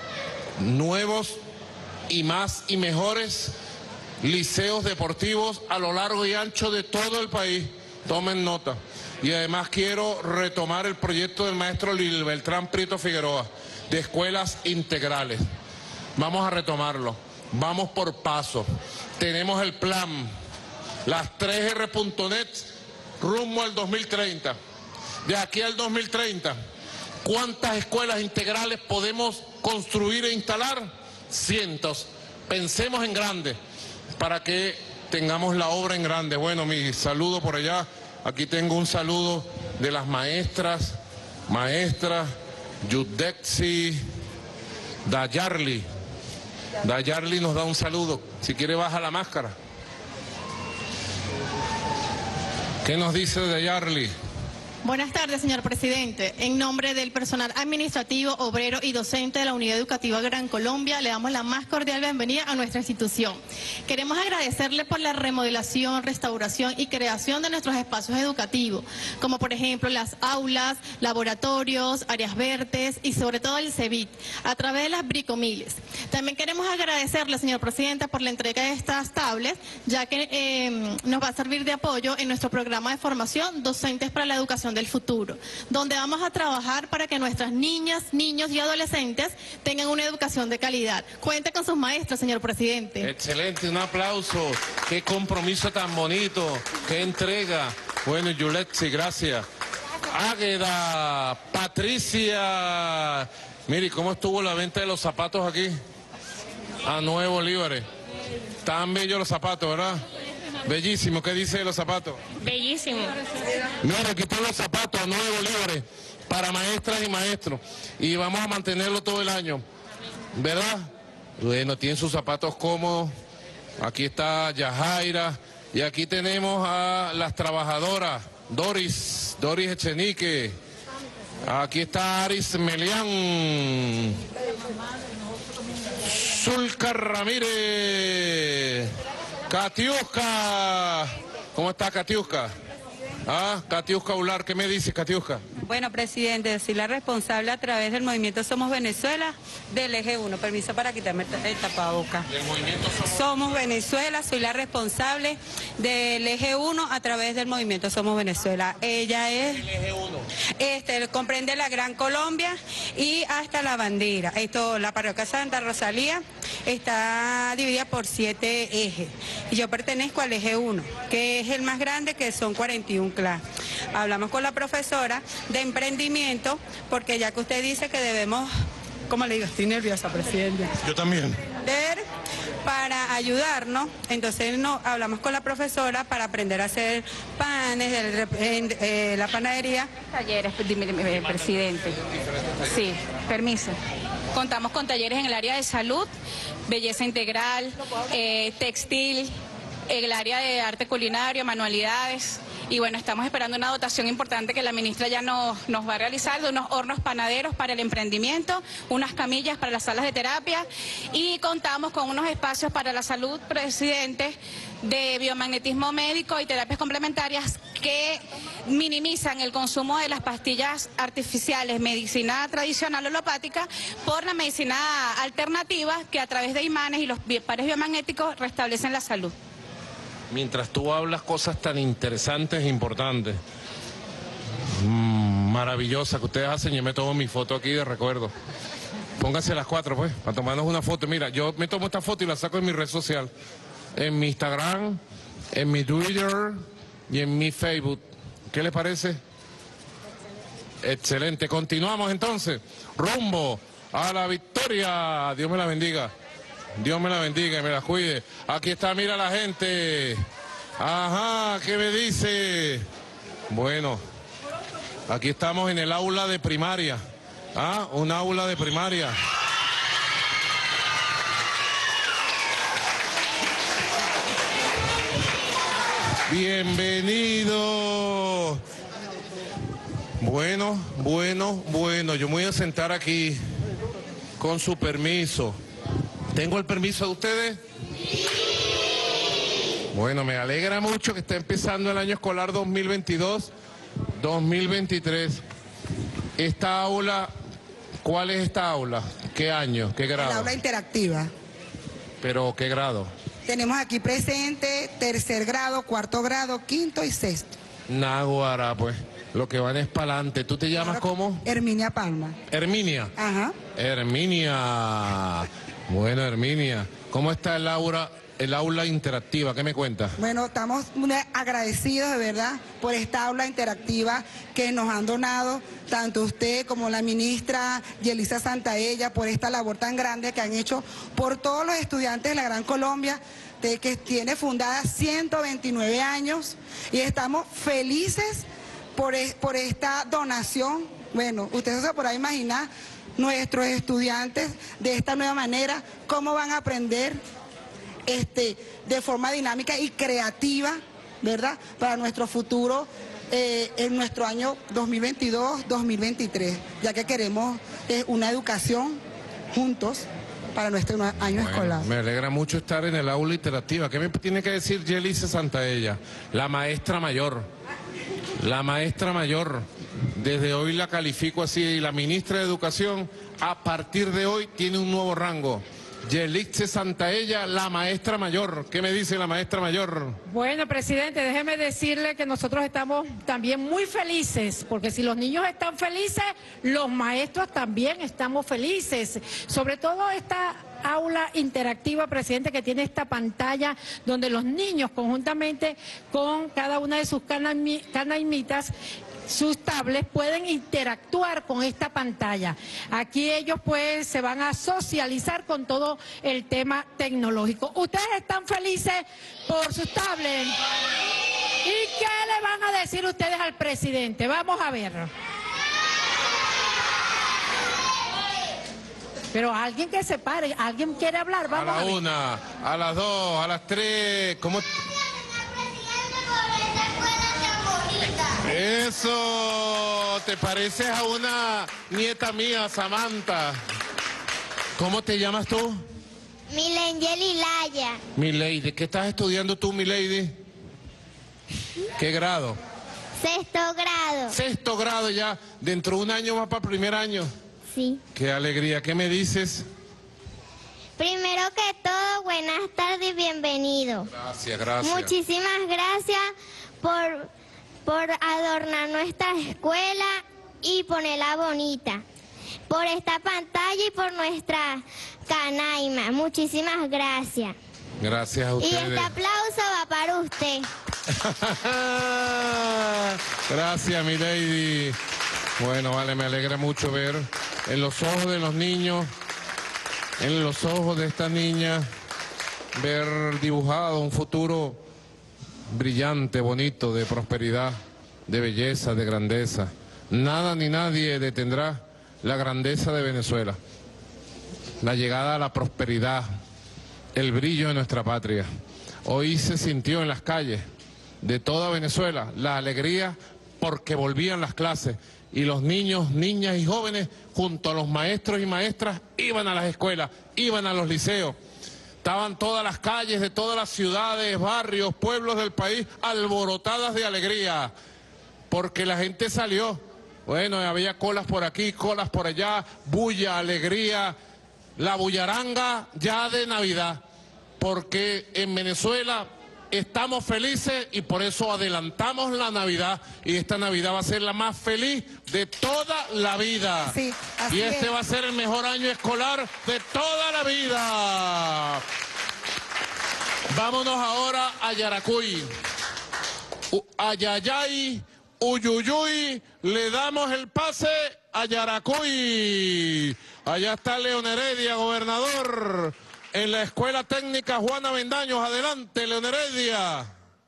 nuevos y más y mejores liceos deportivos a lo largo y ancho de todo el país. Tomen nota. Y además quiero retomar el proyecto del maestro Lil Beltrán Prieto Figueroa de escuelas integrales. Vamos a retomarlo, vamos por paso. Tenemos el plan, las tres erre punto net rumbo al dos mil treinta. De aquí al dos mil treinta, ¿cuántas escuelas integrales podemos construir e instalar? Cientos. Pensemos en grande para que tengamos la obra en grande. Bueno, mi saludo por allá. Aquí tengo un saludo de las maestras, maestras, Yudexi, Dayarli. Dayarli nos da un saludo. Si quiere baja la máscara. ¿Qué nos dice Dayarli? Buenas tardes, señor presidente. En nombre del personal administrativo, obrero y docente de la Unidad Educativa Gran Colombia, le damos la más cordial bienvenida a nuestra institución. Queremos agradecerle por la remodelación, restauración y creación de nuestros espacios educativos, como por ejemplo las aulas, laboratorios, áreas verdes y sobre todo el CEBIT, a través de las bricomiles. También queremos agradecerle, señor presidente, por la entrega de estas tablets, ya que eh, nos va a servir de apoyo en nuestro programa de formación Docentes para la Educación educación del futuro, donde vamos a trabajar para que nuestras niñas, niños y adolescentes tengan una educación de calidad. Cuente con sus maestros, señor presidente. Excelente, un aplauso. Qué compromiso tan bonito, qué entrega. Bueno, Yuletsi, gracias. Águeda, Patricia. Mire, ¿cómo estuvo la venta de los zapatos aquí? A nueve bolívares. Tan bellos los zapatos, ¿verdad? Bellísimo. ¿Qué dice de los zapatos? Bellísimo. Mira, aquí están los zapatos a nueve bolívares para maestras y maestros. Y vamos a mantenerlo todo el año. ¿Verdad? Bueno, tienen sus zapatos cómodos. Aquí está Yajaira. Y aquí tenemos a las trabajadoras. Doris, Doris Echenique. Aquí está Aris Melián. Zulca Ramírez. Katiuska. ¿Cómo está Katiuska? Ah, Katiuska Ular, ¿qué me dice Katiuska? Bueno, presidente, soy la responsable a través del movimiento Somos Venezuela del eje uno. Permiso para quitarme el tapaboca. ¿Del movimiento Somos... Somos Venezuela, soy la responsable del eje uno a través del movimiento Somos Venezuela. Ella es... El eje uno. Este, comprende la Gran Colombia y hasta la bandera. Esto, la parroquia Santa Rosalía está dividida por siete ejes. Y yo pertenezco al eje uno, que es el más grande, que son cuarenta y uno clases. Hablamos con la profesora de emprendimiento, porque ya que usted dice que debemos, como le digo, estoy nerviosa, presidente. Yo también. Ver para ayudarnos, entonces no, hablamos con la profesora para aprender a hacer panes, de, de, de, la panadería. Talleres, dime, dime, presidente. Sí, permiso. Contamos con talleres en el área de salud, belleza integral, eh, textil, el área de arte culinario, manualidades. Y bueno, estamos esperando una dotación importante que la ministra ya nos, nos va a realizar, de unos hornos panaderos para el emprendimiento, unas camillas para las salas de terapia, y contamos con unos espacios para la salud, presidente, de biomagnetismo médico y terapias complementarias que minimizan el consumo de las pastillas artificiales, medicina tradicional holopática, por la medicina alternativa, que a través de imanes y los pares biomagnéticos restablecen la salud. Mientras tú hablas cosas tan interesantes e importantes, mmm, maravillosas que ustedes hacen, yo me tomo mi foto aquí de recuerdo. Pónganse las cuatro, pues, para tomarnos una foto. Mira, yo me tomo esta foto y la saco en mi red social, en mi Instagram, en mi Twitter y en mi Facebook. ¿Qué les parece? Excelente. Continuamos entonces. Rumbo a la victoria. Dios me la bendiga. Dios me la bendiga y me la cuide. Aquí está, mira la gente. Ajá, ¿qué me dice? Bueno, aquí estamos en el aula de primaria. Ah, un aula de primaria. Bienvenido. Bueno, bueno, bueno, yo me voy a sentar aquí con su permiso. ¿Tengo el permiso de ustedes? Bueno, me alegra mucho que esté empezando el año escolar dos mil veintidós dos mil veintitrés. Esta aula, ¿cuál es esta aula? ¿Qué año? ¿Qué grado? El aula interactiva. ¿Pero qué grado? Tenemos aquí presente tercer grado, cuarto grado, quinto y sexto. Náguara, pues. Lo que van es para adelante. ¿Tú te llamas claro, cómo? Herminia Palma. Herminia. Ajá. Herminia. Bueno, Herminia, ¿cómo está el aula, el aula interactiva? ¿Qué me cuentas? Bueno, estamos muy agradecidos de verdad por esta aula interactiva que nos han donado tanto usted como la ministra Yelisa Santaella, por esta labor tan grande que han hecho por todos los estudiantes de la Gran Colombia, de que tiene fundada ciento veintinueve años, y estamos felices por, por esta donación. Bueno, ustedes se podrán imaginar nuestros estudiantes de esta nueva manera, cómo van a aprender este, de forma dinámica y creativa, ¿verdad?, para nuestro futuro eh, en nuestro año dos mil veintidós dos mil veintitrés, ya que queremos eh, una educación juntos para nuestro año bueno, escolar. Me alegra mucho estar en el aula interactiva. ¿Qué me tiene que decir Yelisa Santaella, la maestra mayor? La maestra mayor. Desde hoy la califico así, y la ministra de Educación a partir de hoy tiene un nuevo rango. Yelixa Santaella, la maestra mayor. ¿Qué me dice la maestra mayor? Bueno, presidente, déjeme decirle que nosotros estamos también muy felices, porque si los niños están felices, los maestros también estamos felices. Sobre todo esta aula interactiva, presidente, que tiene esta pantalla donde los niños conjuntamente con cada una de sus canaimitas, sus tablets, pueden interactuar con esta pantalla. Aquí ellos pues se van a socializar con todo el tema tecnológico. ¿Ustedes están felices por sus tablets? ¿Y qué le van a decir ustedes al presidente? Vamos a ver. Pero alguien que se pare, alguien quiere hablar, vamos a, a la ver. una, a las dos, a las tres, ¿cómo? Eso, te pareces a una nieta mía, Samantha. ¿Cómo te llamas tú? Milengeli Laya. Milady, ¿qué estás estudiando tú, Milady? ¿Qué grado? Sexto grado. Sexto grado ya, dentro de un año vas para primer año. Sí. Qué alegría, ¿qué me dices? Primero que todo, buenas tardes y bienvenido. Gracias, gracias. Muchísimas gracias por, por adornar nuestra escuela y ponerla bonita. Por esta pantalla y por nuestra canaima. Muchísimas gracias. Gracias a ustedes. Y este aplauso va para usted. Gracias, mi lady. Bueno, vale, me alegra mucho ver en los ojos de los niños, en los ojos de esta niña, ver dibujado un futuro brillante, bonito, de prosperidad, de belleza, de grandeza. Nada ni nadie detendrá la grandeza de Venezuela, la llegada a la prosperidad, el brillo de nuestra patria. Hoy se sintió en las calles de toda Venezuela la alegría porque volvían las clases y los niños, niñas y jóvenes junto a los maestros y maestras iban a las escuelas, iban a los liceos. Estaban todas las calles de todas las ciudades, barrios, pueblos del país alborotadas de alegría porque la gente salió. Bueno, había colas por aquí, colas por allá, bulla, alegría, la bullaranga ya de Navidad, porque en Venezuela estamos felices y por eso adelantamos la Navidad y esta Navidad va a ser la más feliz de toda la vida. Sí, así y este es. va a ser el mejor año escolar de toda la vida. Vámonos ahora a Yaracuy. U- Ayayay, Uyuyuy, le damos el pase a Yaracuy. Allá está León Heredia, gobernador, en la Escuela Técnica Juan Avendaños. Adelante, León Heredia.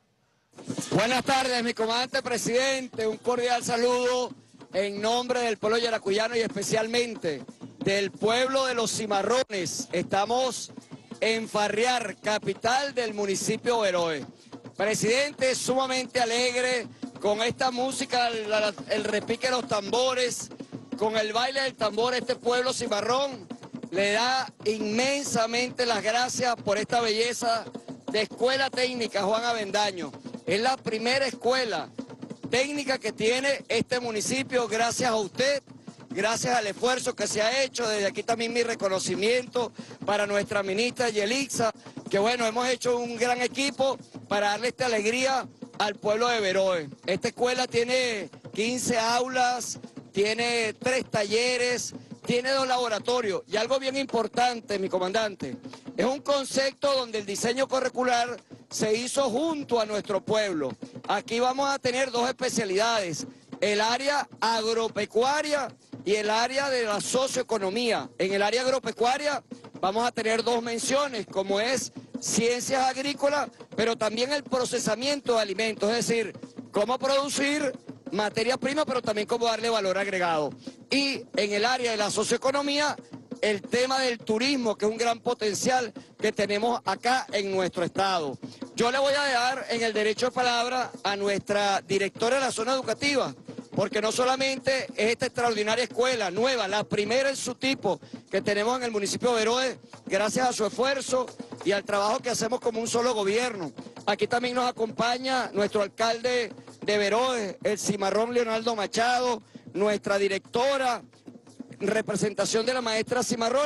Buenas tardes, mi comandante presidente. Un cordial saludo en nombre del pueblo yaracuyano y especialmente del pueblo de los Cimarrones. Estamos en Farriar, capital del municipio Beroe. Presidente, sumamente alegre con esta música, el, el repique de los tambores, con el baile del tambor. Este pueblo cimarrón le da inmensamente las gracias por esta belleza de Escuela Técnica Juan Avendaño. Es la primera escuela técnica que tiene este municipio, gracias a usted, gracias al esfuerzo que se ha hecho. Desde aquí también mi reconocimiento para nuestra ministra Yelixa, que bueno, hemos hecho un gran equipo para darle esta alegría al pueblo de Beroe. Esta escuela tiene quince aulas, tiene tres talleres, tiene dos laboratorios y algo bien importante, mi comandante, es un concepto donde el diseño curricular se hizo junto a nuestro pueblo. Aquí vamos a tener dos especialidades, el área agropecuaria y el área de la socioeconomía. En el área agropecuaria vamos a tener dos menciones, como es ciencias agrícolas, pero también el procesamiento de alimentos, es decir, cómo producir materia prima, pero también cómo darle valor agregado. Y en el área de la socioeconomía, el tema del turismo, que es un gran potencial que tenemos acá en nuestro estado. Yo le voy a dar en el derecho de palabra a nuestra directora de la zona educativa, porque no solamente es esta extraordinaria escuela nueva, la primera en su tipo que tenemos en el municipio de Beroe, gracias a su esfuerzo y al trabajo que hacemos como un solo gobierno. Aquí también nos acompaña nuestro alcalde de Beroe, el cimarrón Leonardo Machado, nuestra directora, representación de la maestra cimarrona,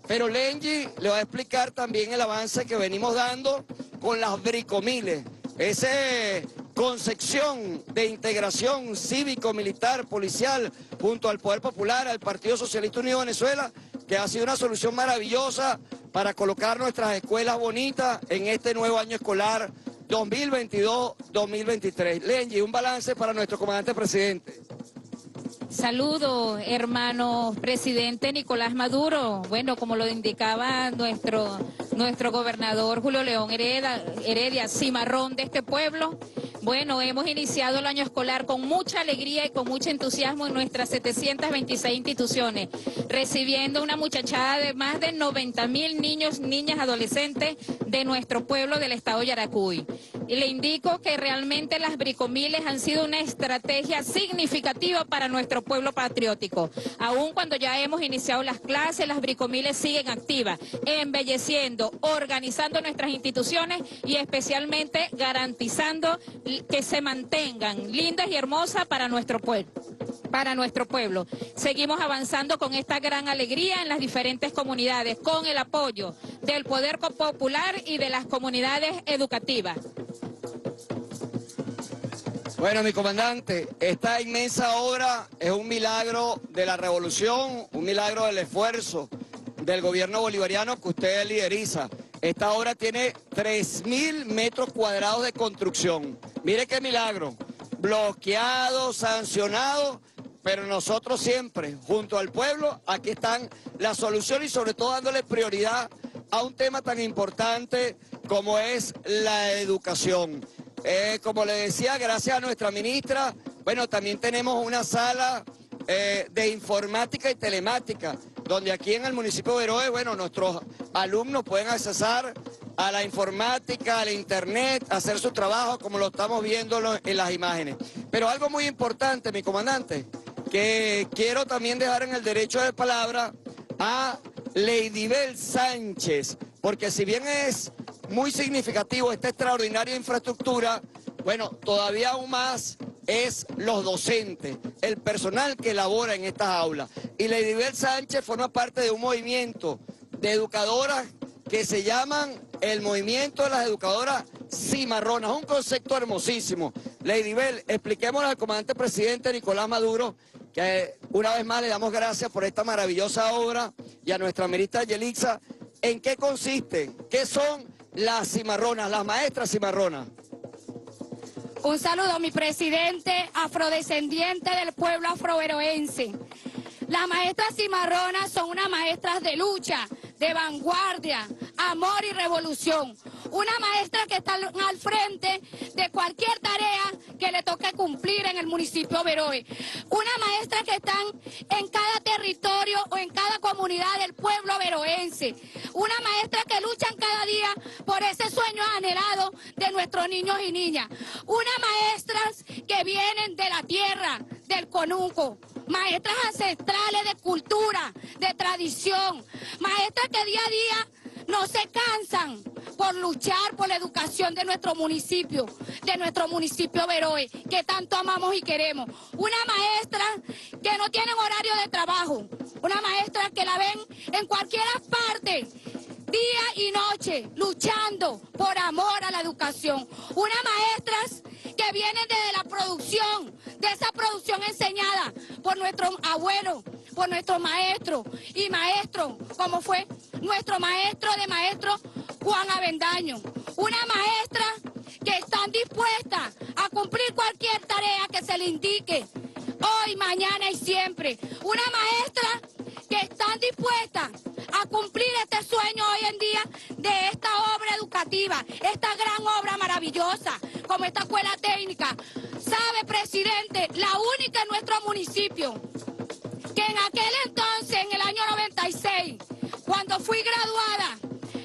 Pero Lengy le va a explicar también el avance que venimos dando con las bricomiles. Esa concepción de integración cívico-militar, policial, junto al Poder Popular, al Partido Socialista Unido de Venezuela, que ha sido una solución maravillosa para colocar nuestras escuelas bonitas en este nuevo año escolar dos mil veintidós dos mil veintitrés. Lengy, un balance para nuestro comandante presidente. Saludos, hermano presidente Nicolás Maduro. Bueno, como lo indicaba nuestro, nuestro gobernador Julio León Heredia, Heredia, cimarrón de este pueblo. Bueno, hemos iniciado el año escolar con mucha alegría y con mucho entusiasmo en nuestras setecientas veintiséis instituciones, recibiendo una muchachada de más de noventa mil niños, niñas, adolescentes de nuestro pueblo del estado Yaracuy. Y le indico que realmente las bricomiles han sido una estrategia significativa para nuestro pueblo patriótico. Aún cuando ya hemos iniciado las clases, las bricomiles siguen activas, embelleciendo, organizando nuestras instituciones y especialmente garantizando que se mantengan lindas y hermosas para nuestro pueblo. Para nuestro pueblo. Seguimos avanzando con esta gran alegría en las diferentes comunidades, con el apoyo del Poder Popular y de las comunidades educativas. Bueno, mi comandante, esta inmensa obra es un milagro de la revolución, un milagro del esfuerzo del gobierno bolivariano que usted lideriza. Esta obra tiene tres mil metros cuadrados de construcción. Mire qué milagro. Bloqueado, sancionado, pero nosotros siempre, junto al pueblo, aquí están las soluciones y sobre todo dándole prioridad a un tema tan importante como es la educación. Eh, como le decía, gracias a nuestra ministra, bueno, también tenemos una sala eh, de informática y telemática, donde aquí en el municipio de Beroe, bueno, nuestros alumnos pueden accesar a la informática, al internet, hacer su trabajo como lo estamos viendo en las imágenes. Pero algo muy importante, mi comandante, que quiero también dejar en el derecho de palabra a Leidibel Sánchez, porque si bien es muy significativo esta extraordinaria infraestructura, bueno, todavía aún más es los docentes, el personal que labora en estas aulas. Y Leidibel Sánchez forma parte de un movimiento de educadoras que se llaman el Movimiento de las Educadoras Cimarronas, un concepto hermosísimo. Leidibel, expliquémosle al comandante presidente Nicolás Maduro que una vez más le damos gracias por esta maravillosa obra y a nuestra ministra Yelixa, ¿en qué consiste? ¿Qué son las cimarronas, las maestras cimarronas? Un saludo a mi presidente afrodescendiente del pueblo afroveroense. Las maestras cimarronas son unas maestras de lucha, de vanguardia, amor y revolución. Una maestra que está al frente de cualquier tarea que le toque cumplir en el municipio de Beroe. Una maestra que están en cada territorio o en cada comunidad del pueblo beroense. Una maestra que luchan cada día por ese sueño anhelado de nuestros niños y niñas. Unas maestras que vienen de la tierra, del conuco. Maestras ancestrales de cultura, de tradición. Maestras que día a día no se cansan por luchar por la educación de nuestro municipio, de nuestro municipio Beroe, que tanto amamos y queremos. Una maestra que no tienen horario de trabajo, una maestra que la ven en cualquier parte, día y noche, luchando por amor a la educación. Unas maestras que vienen desde la producción, de esa producción enseñada por nuestros abuelos, por nuestros maestros y maestros, como fue nuestro maestro de maestros Juan Avendaño. Una maestra que están dispuestas a cumplir cualquier tarea que se le indique, hoy, mañana y siempre. Una maestra que están dispuestas a cumplir este sueño hoy en día de esta obra educativa, esta gran obra maravillosa, como esta escuela técnica. Sabe, presidente, la única en nuestro municipio, que en aquel entonces, en el año noventa y seis, cuando fui graduada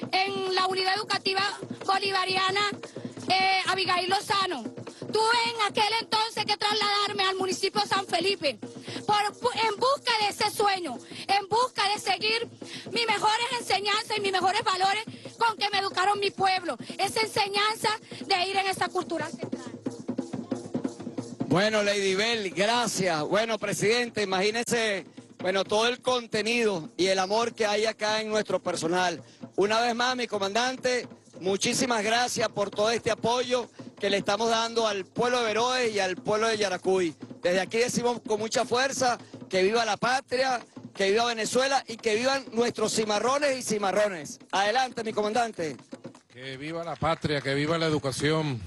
en la unidad educativa bolivariana eh, Abigail Lozano, tuve en aquel entonces que trasladarme al municipio de San Felipe por, en busca de ese sueño, en busca de seguir mis mejores enseñanzas y mis mejores valores con que me educaron mi pueblo, esa enseñanza de ir en esa cultura central. Bueno, Leidibel, gracias. Bueno, presidente, imagínense bueno, todo el contenido y el amor que hay acá en nuestro personal. Una vez más, mi comandante, muchísimas gracias por todo este apoyo que le estamos dando al pueblo de Veroes y al pueblo de Yaracuy. Desde aquí decimos con mucha fuerza que viva la patria, que viva Venezuela y que vivan nuestros cimarrones y cimarrones. Adelante, mi comandante. Que viva la patria, que viva la educación,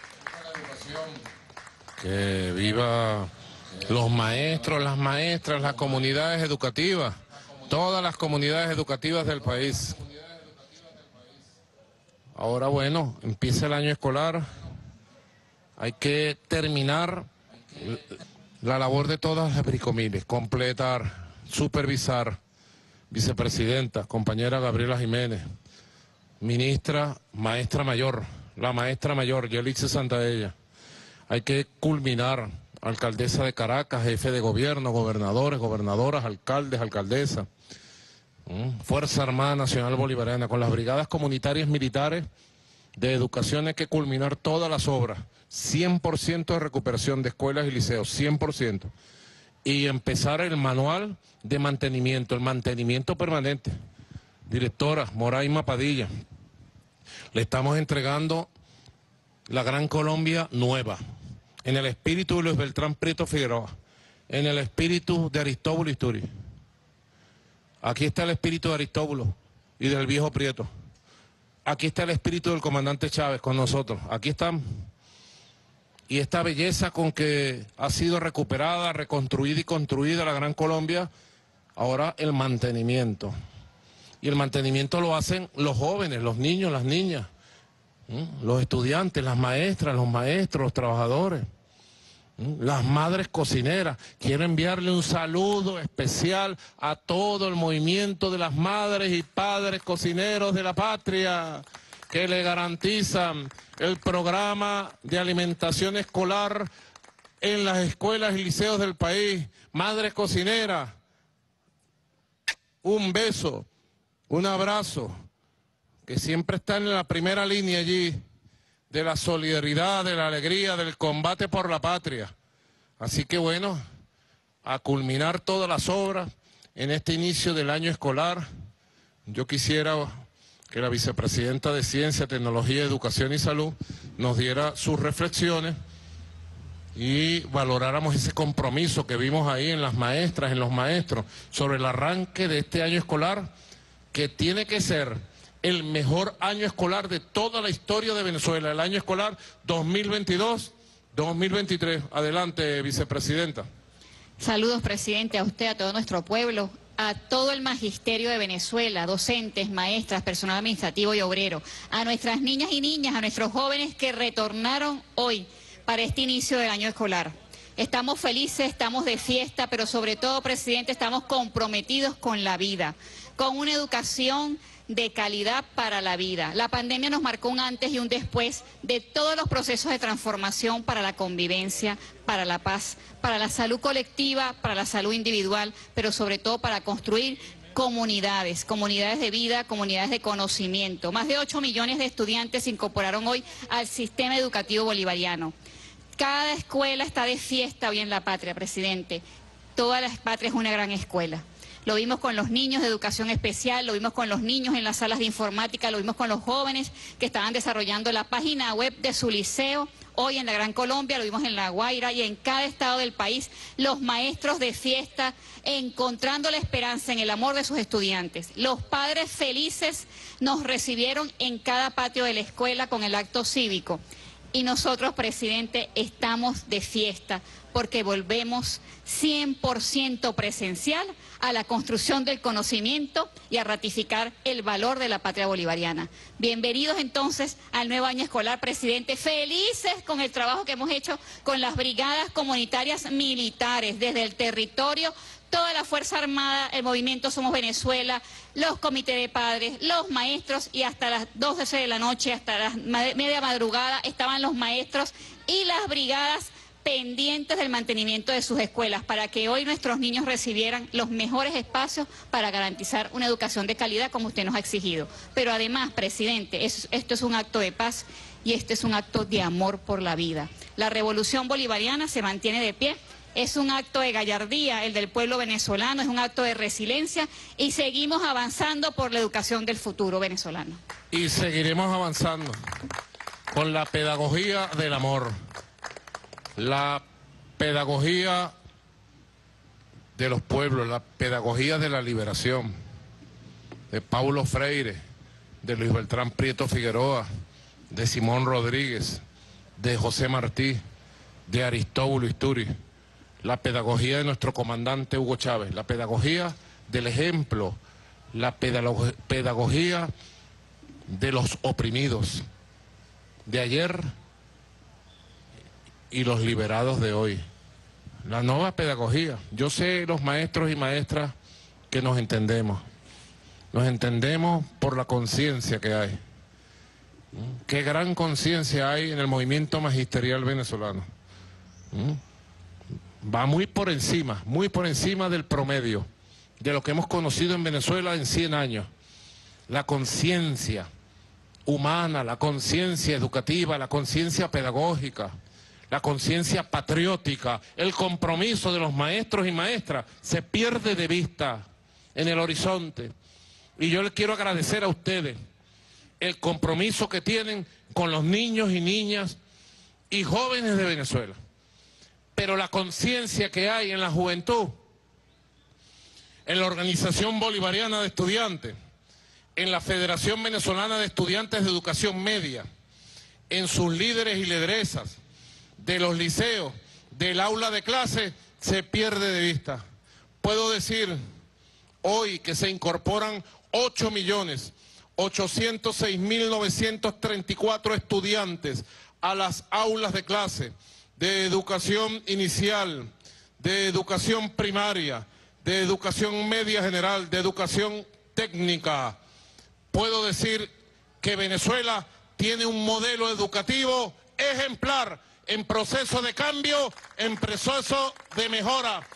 que viva los maestros, las maestras, las comunidades educativas, todas las comunidades educativas del país. Ahora bueno, empieza el año escolar, hay que terminar la labor de todas las bricomiles, completar, supervisar, vicepresidenta, compañera Gabriela Jiménez, ministra, maestra mayor, la maestra mayor, Yelixa Santaella. Hay que culminar, alcaldesa de Caracas, jefe de gobierno, gobernadores, gobernadoras, alcaldes, alcaldesas, Fuerza Armada Nacional Bolivariana, con las brigadas comunitarias militares de educación hay que culminar todas las obras, cien por ciento de recuperación de escuelas y liceos, cien por ciento. Y empezar el manual de mantenimiento, el mantenimiento permanente. Directora Moraima Padilla, le estamos entregando la Gran Colombia nueva, en el espíritu de Luis Beltrán Prieto Figueroa, en el espíritu de Aristóbulo Isturi. Aquí está el espíritu de Aristóbulo y del viejo Prieto. Aquí está el espíritu del comandante Chávez con nosotros. Aquí están. Y esta belleza con que ha sido recuperada, reconstruida y construida la Gran Colombia, ahora el mantenimiento. Y el mantenimiento lo hacen los jóvenes, los niños, las niñas, ¿sí? Los estudiantes, las maestras, los maestros, los trabajadores, ¿sí? Las madres cocineras. Quiero enviarle un saludo especial a todo el movimiento de las madres y padres cocineros de la patria, que le garantizan el programa de alimentación escolar en las escuelas y liceos del país. Madres cocineras, un beso, un abrazo, que siempre están en la primera línea allí, de la solidaridad, de la alegría, del combate por la patria. Así que bueno, a culminar todas las obras en este inicio del año escolar. Yo quisiera que la vicepresidenta de Ciencia, Tecnología, Educación y Salud nos diera sus reflexiones y valoráramos ese compromiso que vimos ahí en las maestras, en los maestros, sobre el arranque de este año escolar, que tiene que ser el mejor año escolar de toda la historia de Venezuela, el año escolar dos mil veintidós dos mil veintitrés. Adelante, vicepresidenta. Saludos, presidente, a usted, a todo nuestro pueblo, a todo el magisterio de Venezuela, docentes, maestras, personal administrativo y obrero, a nuestras niñas y niñas, a nuestros jóvenes que retornaron hoy para este inicio del año escolar. Estamos felices, estamos de fiesta, pero sobre todo, presidente, estamos comprometidos con la vida, con una educación de calidad para la vida. La pandemia nos marcó un antes y un después de todos los procesos de transformación para la convivencia, para la paz, para la salud colectiva, para la salud individual, pero sobre todo para construir comunidades, comunidades de vida, comunidades de conocimiento. Más de ocho millones de estudiantes se incorporaron hoy al sistema educativo bolivariano. Cada escuela está de fiesta hoy en la patria, presidente. Toda la patria es una gran escuela. Lo vimos con los niños de educación especial, lo vimos con los niños en las salas de informática, lo vimos con los jóvenes que estaban desarrollando la página web de su liceo, hoy en la Gran Colombia, lo vimos en La Guaira y en cada estado del país, los maestros de fiesta encontrando la esperanza en el amor de sus estudiantes. Los padres felices nos recibieron en cada patio de la escuela con el acto cívico. Y nosotros, presidente, estamos de fiesta porque volvemos cien por ciento presencial a la construcción del conocimiento y a ratificar el valor de la patria bolivariana. Bienvenidos entonces al nuevo año escolar, presidente. Felices con el trabajo que hemos hecho con las brigadas comunitarias militares desde el territorio, toda la Fuerza Armada, el Movimiento Somos Venezuela, los comités de padres, los maestros, y hasta las doce de la noche, hasta las media madrugada, estaban los maestros y las brigadas pendientes del mantenimiento de sus escuelas para que hoy nuestros niños recibieran los mejores espacios para garantizar una educación de calidad como usted nos ha exigido. Pero además, presidente, es, esto es un acto de paz y este es un acto de amor por la vida. La revolución bolivariana se mantiene de pie Es un acto de gallardía, el del pueblo venezolano, es un acto de resiliencia y seguimos avanzando por la educación del futuro venezolano. Y seguiremos avanzando con la pedagogía del amor, la pedagogía de los pueblos, la pedagogía de la liberación, de Paulo Freire, de Luis Beltrán Prieto Figueroa, de Simón Rodríguez, de José Martí, de Aristóbulo Isturi, la pedagogía de nuestro comandante Hugo Chávez, la pedagogía del ejemplo, la pedagogía de los oprimidos de ayer y los liberados de hoy. La nueva pedagogía. Yo sé, los maestros y maestras, que nos entendemos. Nos entendemos por la conciencia que hay. Qué gran conciencia hay en el movimiento magisterial venezolano. Va muy por encima, muy por encima del promedio de lo que hemos conocido en Venezuela en cien años. La conciencia humana, la conciencia educativa, la conciencia pedagógica, la conciencia patriótica, el compromiso de los maestros y maestras se pierde de vista en el horizonte. Y yo les quiero agradecer a ustedes el compromiso que tienen con los niños y niñas y jóvenes de Venezuela. Pero la conciencia que hay en la juventud, en la Organización Bolivariana de Estudiantes, en la Federación Venezolana de Estudiantes de Educación Media, en sus líderes y lideresas, de los liceos, del aula de clase, se pierde de vista. Puedo decir hoy que se incorporan ocho millones ochocientos seis mil novecientos treinta y cuatro estudiantes a las aulas de clase, de educación inicial, de educación primaria, de educación media general, de educación técnica. Puedo decir que Venezuela tiene un modelo educativo ejemplar, en proceso de cambio, en proceso de mejora.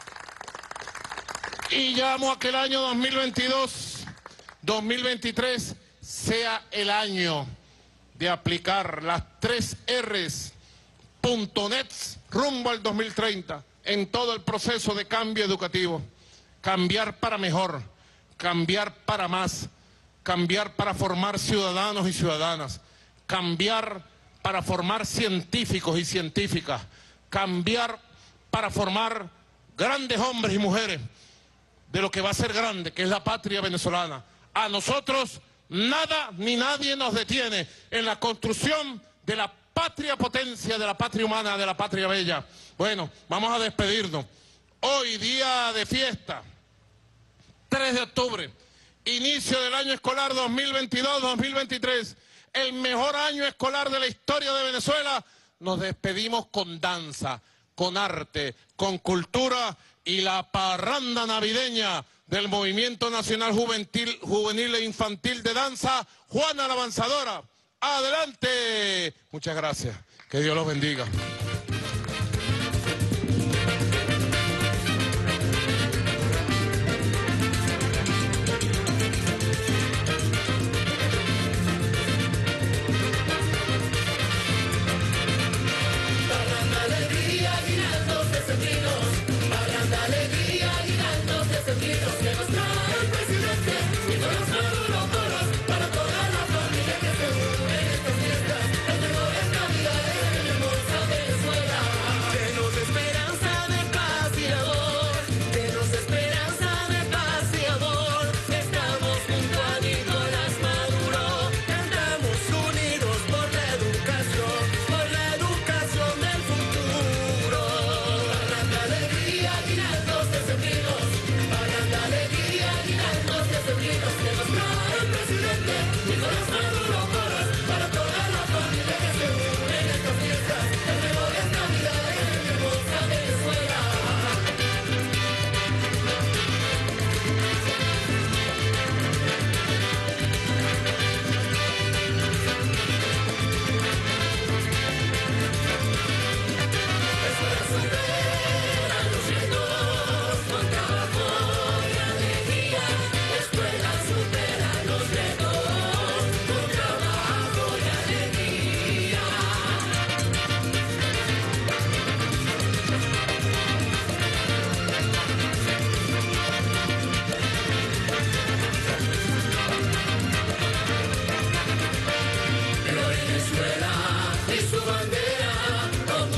Y llamo a que el año dos mil veintidós, dos mil veintitrés sea el año de aplicar las tres R's, punto net, rumbo al dos mil treinta, en todo el proceso de cambio educativo. Cambiar para mejor, cambiar para más, cambiar para formar ciudadanos y ciudadanas, cambiar para formar científicos y científicas, cambiar para formar grandes hombres y mujeres de lo que va a ser grande, que es la patria venezolana. A nosotros nada ni nadie nos detiene en la construcción de la patria potencia, de la patria humana, de la patria bella. Bueno, vamos a despedirnos. Hoy, día de fiesta, tres de octubre, inicio del año escolar dos mil veintidós dos mil veintitrés, el mejor año escolar de la historia de Venezuela. Nos despedimos con danza, con arte, con cultura y la parranda navideña del Movimiento Nacional Juvenil, Juvenil e Infantil de Danza, Juana la Avanzadora. ¡Adelante! Muchas gracias. Que Dios los bendiga. Para toda la familia que se une en estas fiestas, las mejores navidades tenemos a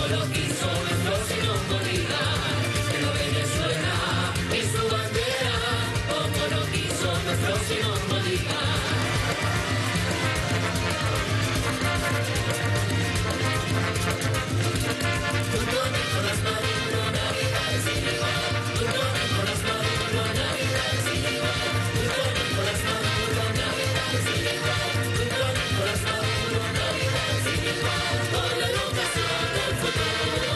como lo quiso nuestro Simón Bolívar, que no Venezuela y su bandera, como lo quiso nuestro Simón Bolívar. Junto a Nicolás Maduro, Navidad es sin igual. Junto a Nicolás Maduro, Navidad es sin igual. Junto a Nicolás Maduro, Navidad es sin igual. Junto a Nicolás Maduro, Navidad es sin igual. Por la educación del futuro.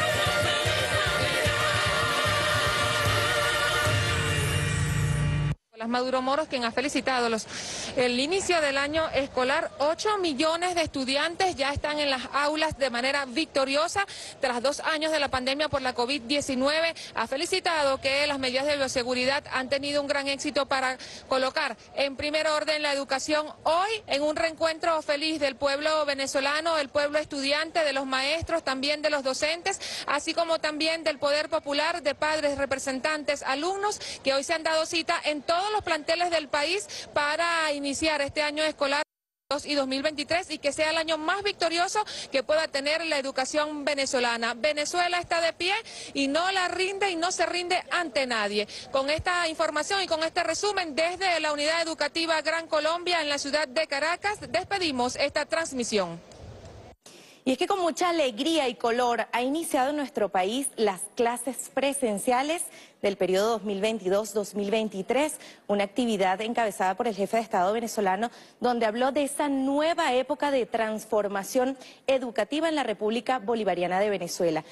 Nicolás Maduro Moros, quien ha felicitado los, el inicio del año escolar. ocho millones de estudiantes ya están en las aulas de manera victoriosa tras dos años de la pandemia por la COVID diecinueve. Ha felicitado que las medidas de bioseguridad han tenido un gran éxito para colocar en primer orden la educación hoy en un reencuentro feliz del pueblo venezolano, el pueblo estudiante, de los maestros, también de los docentes, así como también del poder popular, de padres, representantes, alumnos, que hoy se han dado cita en todos los planteles del país para iniciar este año escolar y dos mil veintitrés y que sea el año más victorioso que pueda tener la educación venezolana. Venezuela está de pie y no la rinde y no se rinde ante nadie. Con esta información y con este resumen desde la Unidad Educativa Gran Colombia en la ciudad de Caracas, despedimos esta transmisión. Y es que con mucha alegría y color ha iniciado en nuestro país las clases presenciales del periodo dos mil veintidós dos mil veintitrés, una actividad encabezada por el jefe de Estado venezolano, donde habló de esa nueva época de transformación educativa en la República Bolivariana de Venezuela.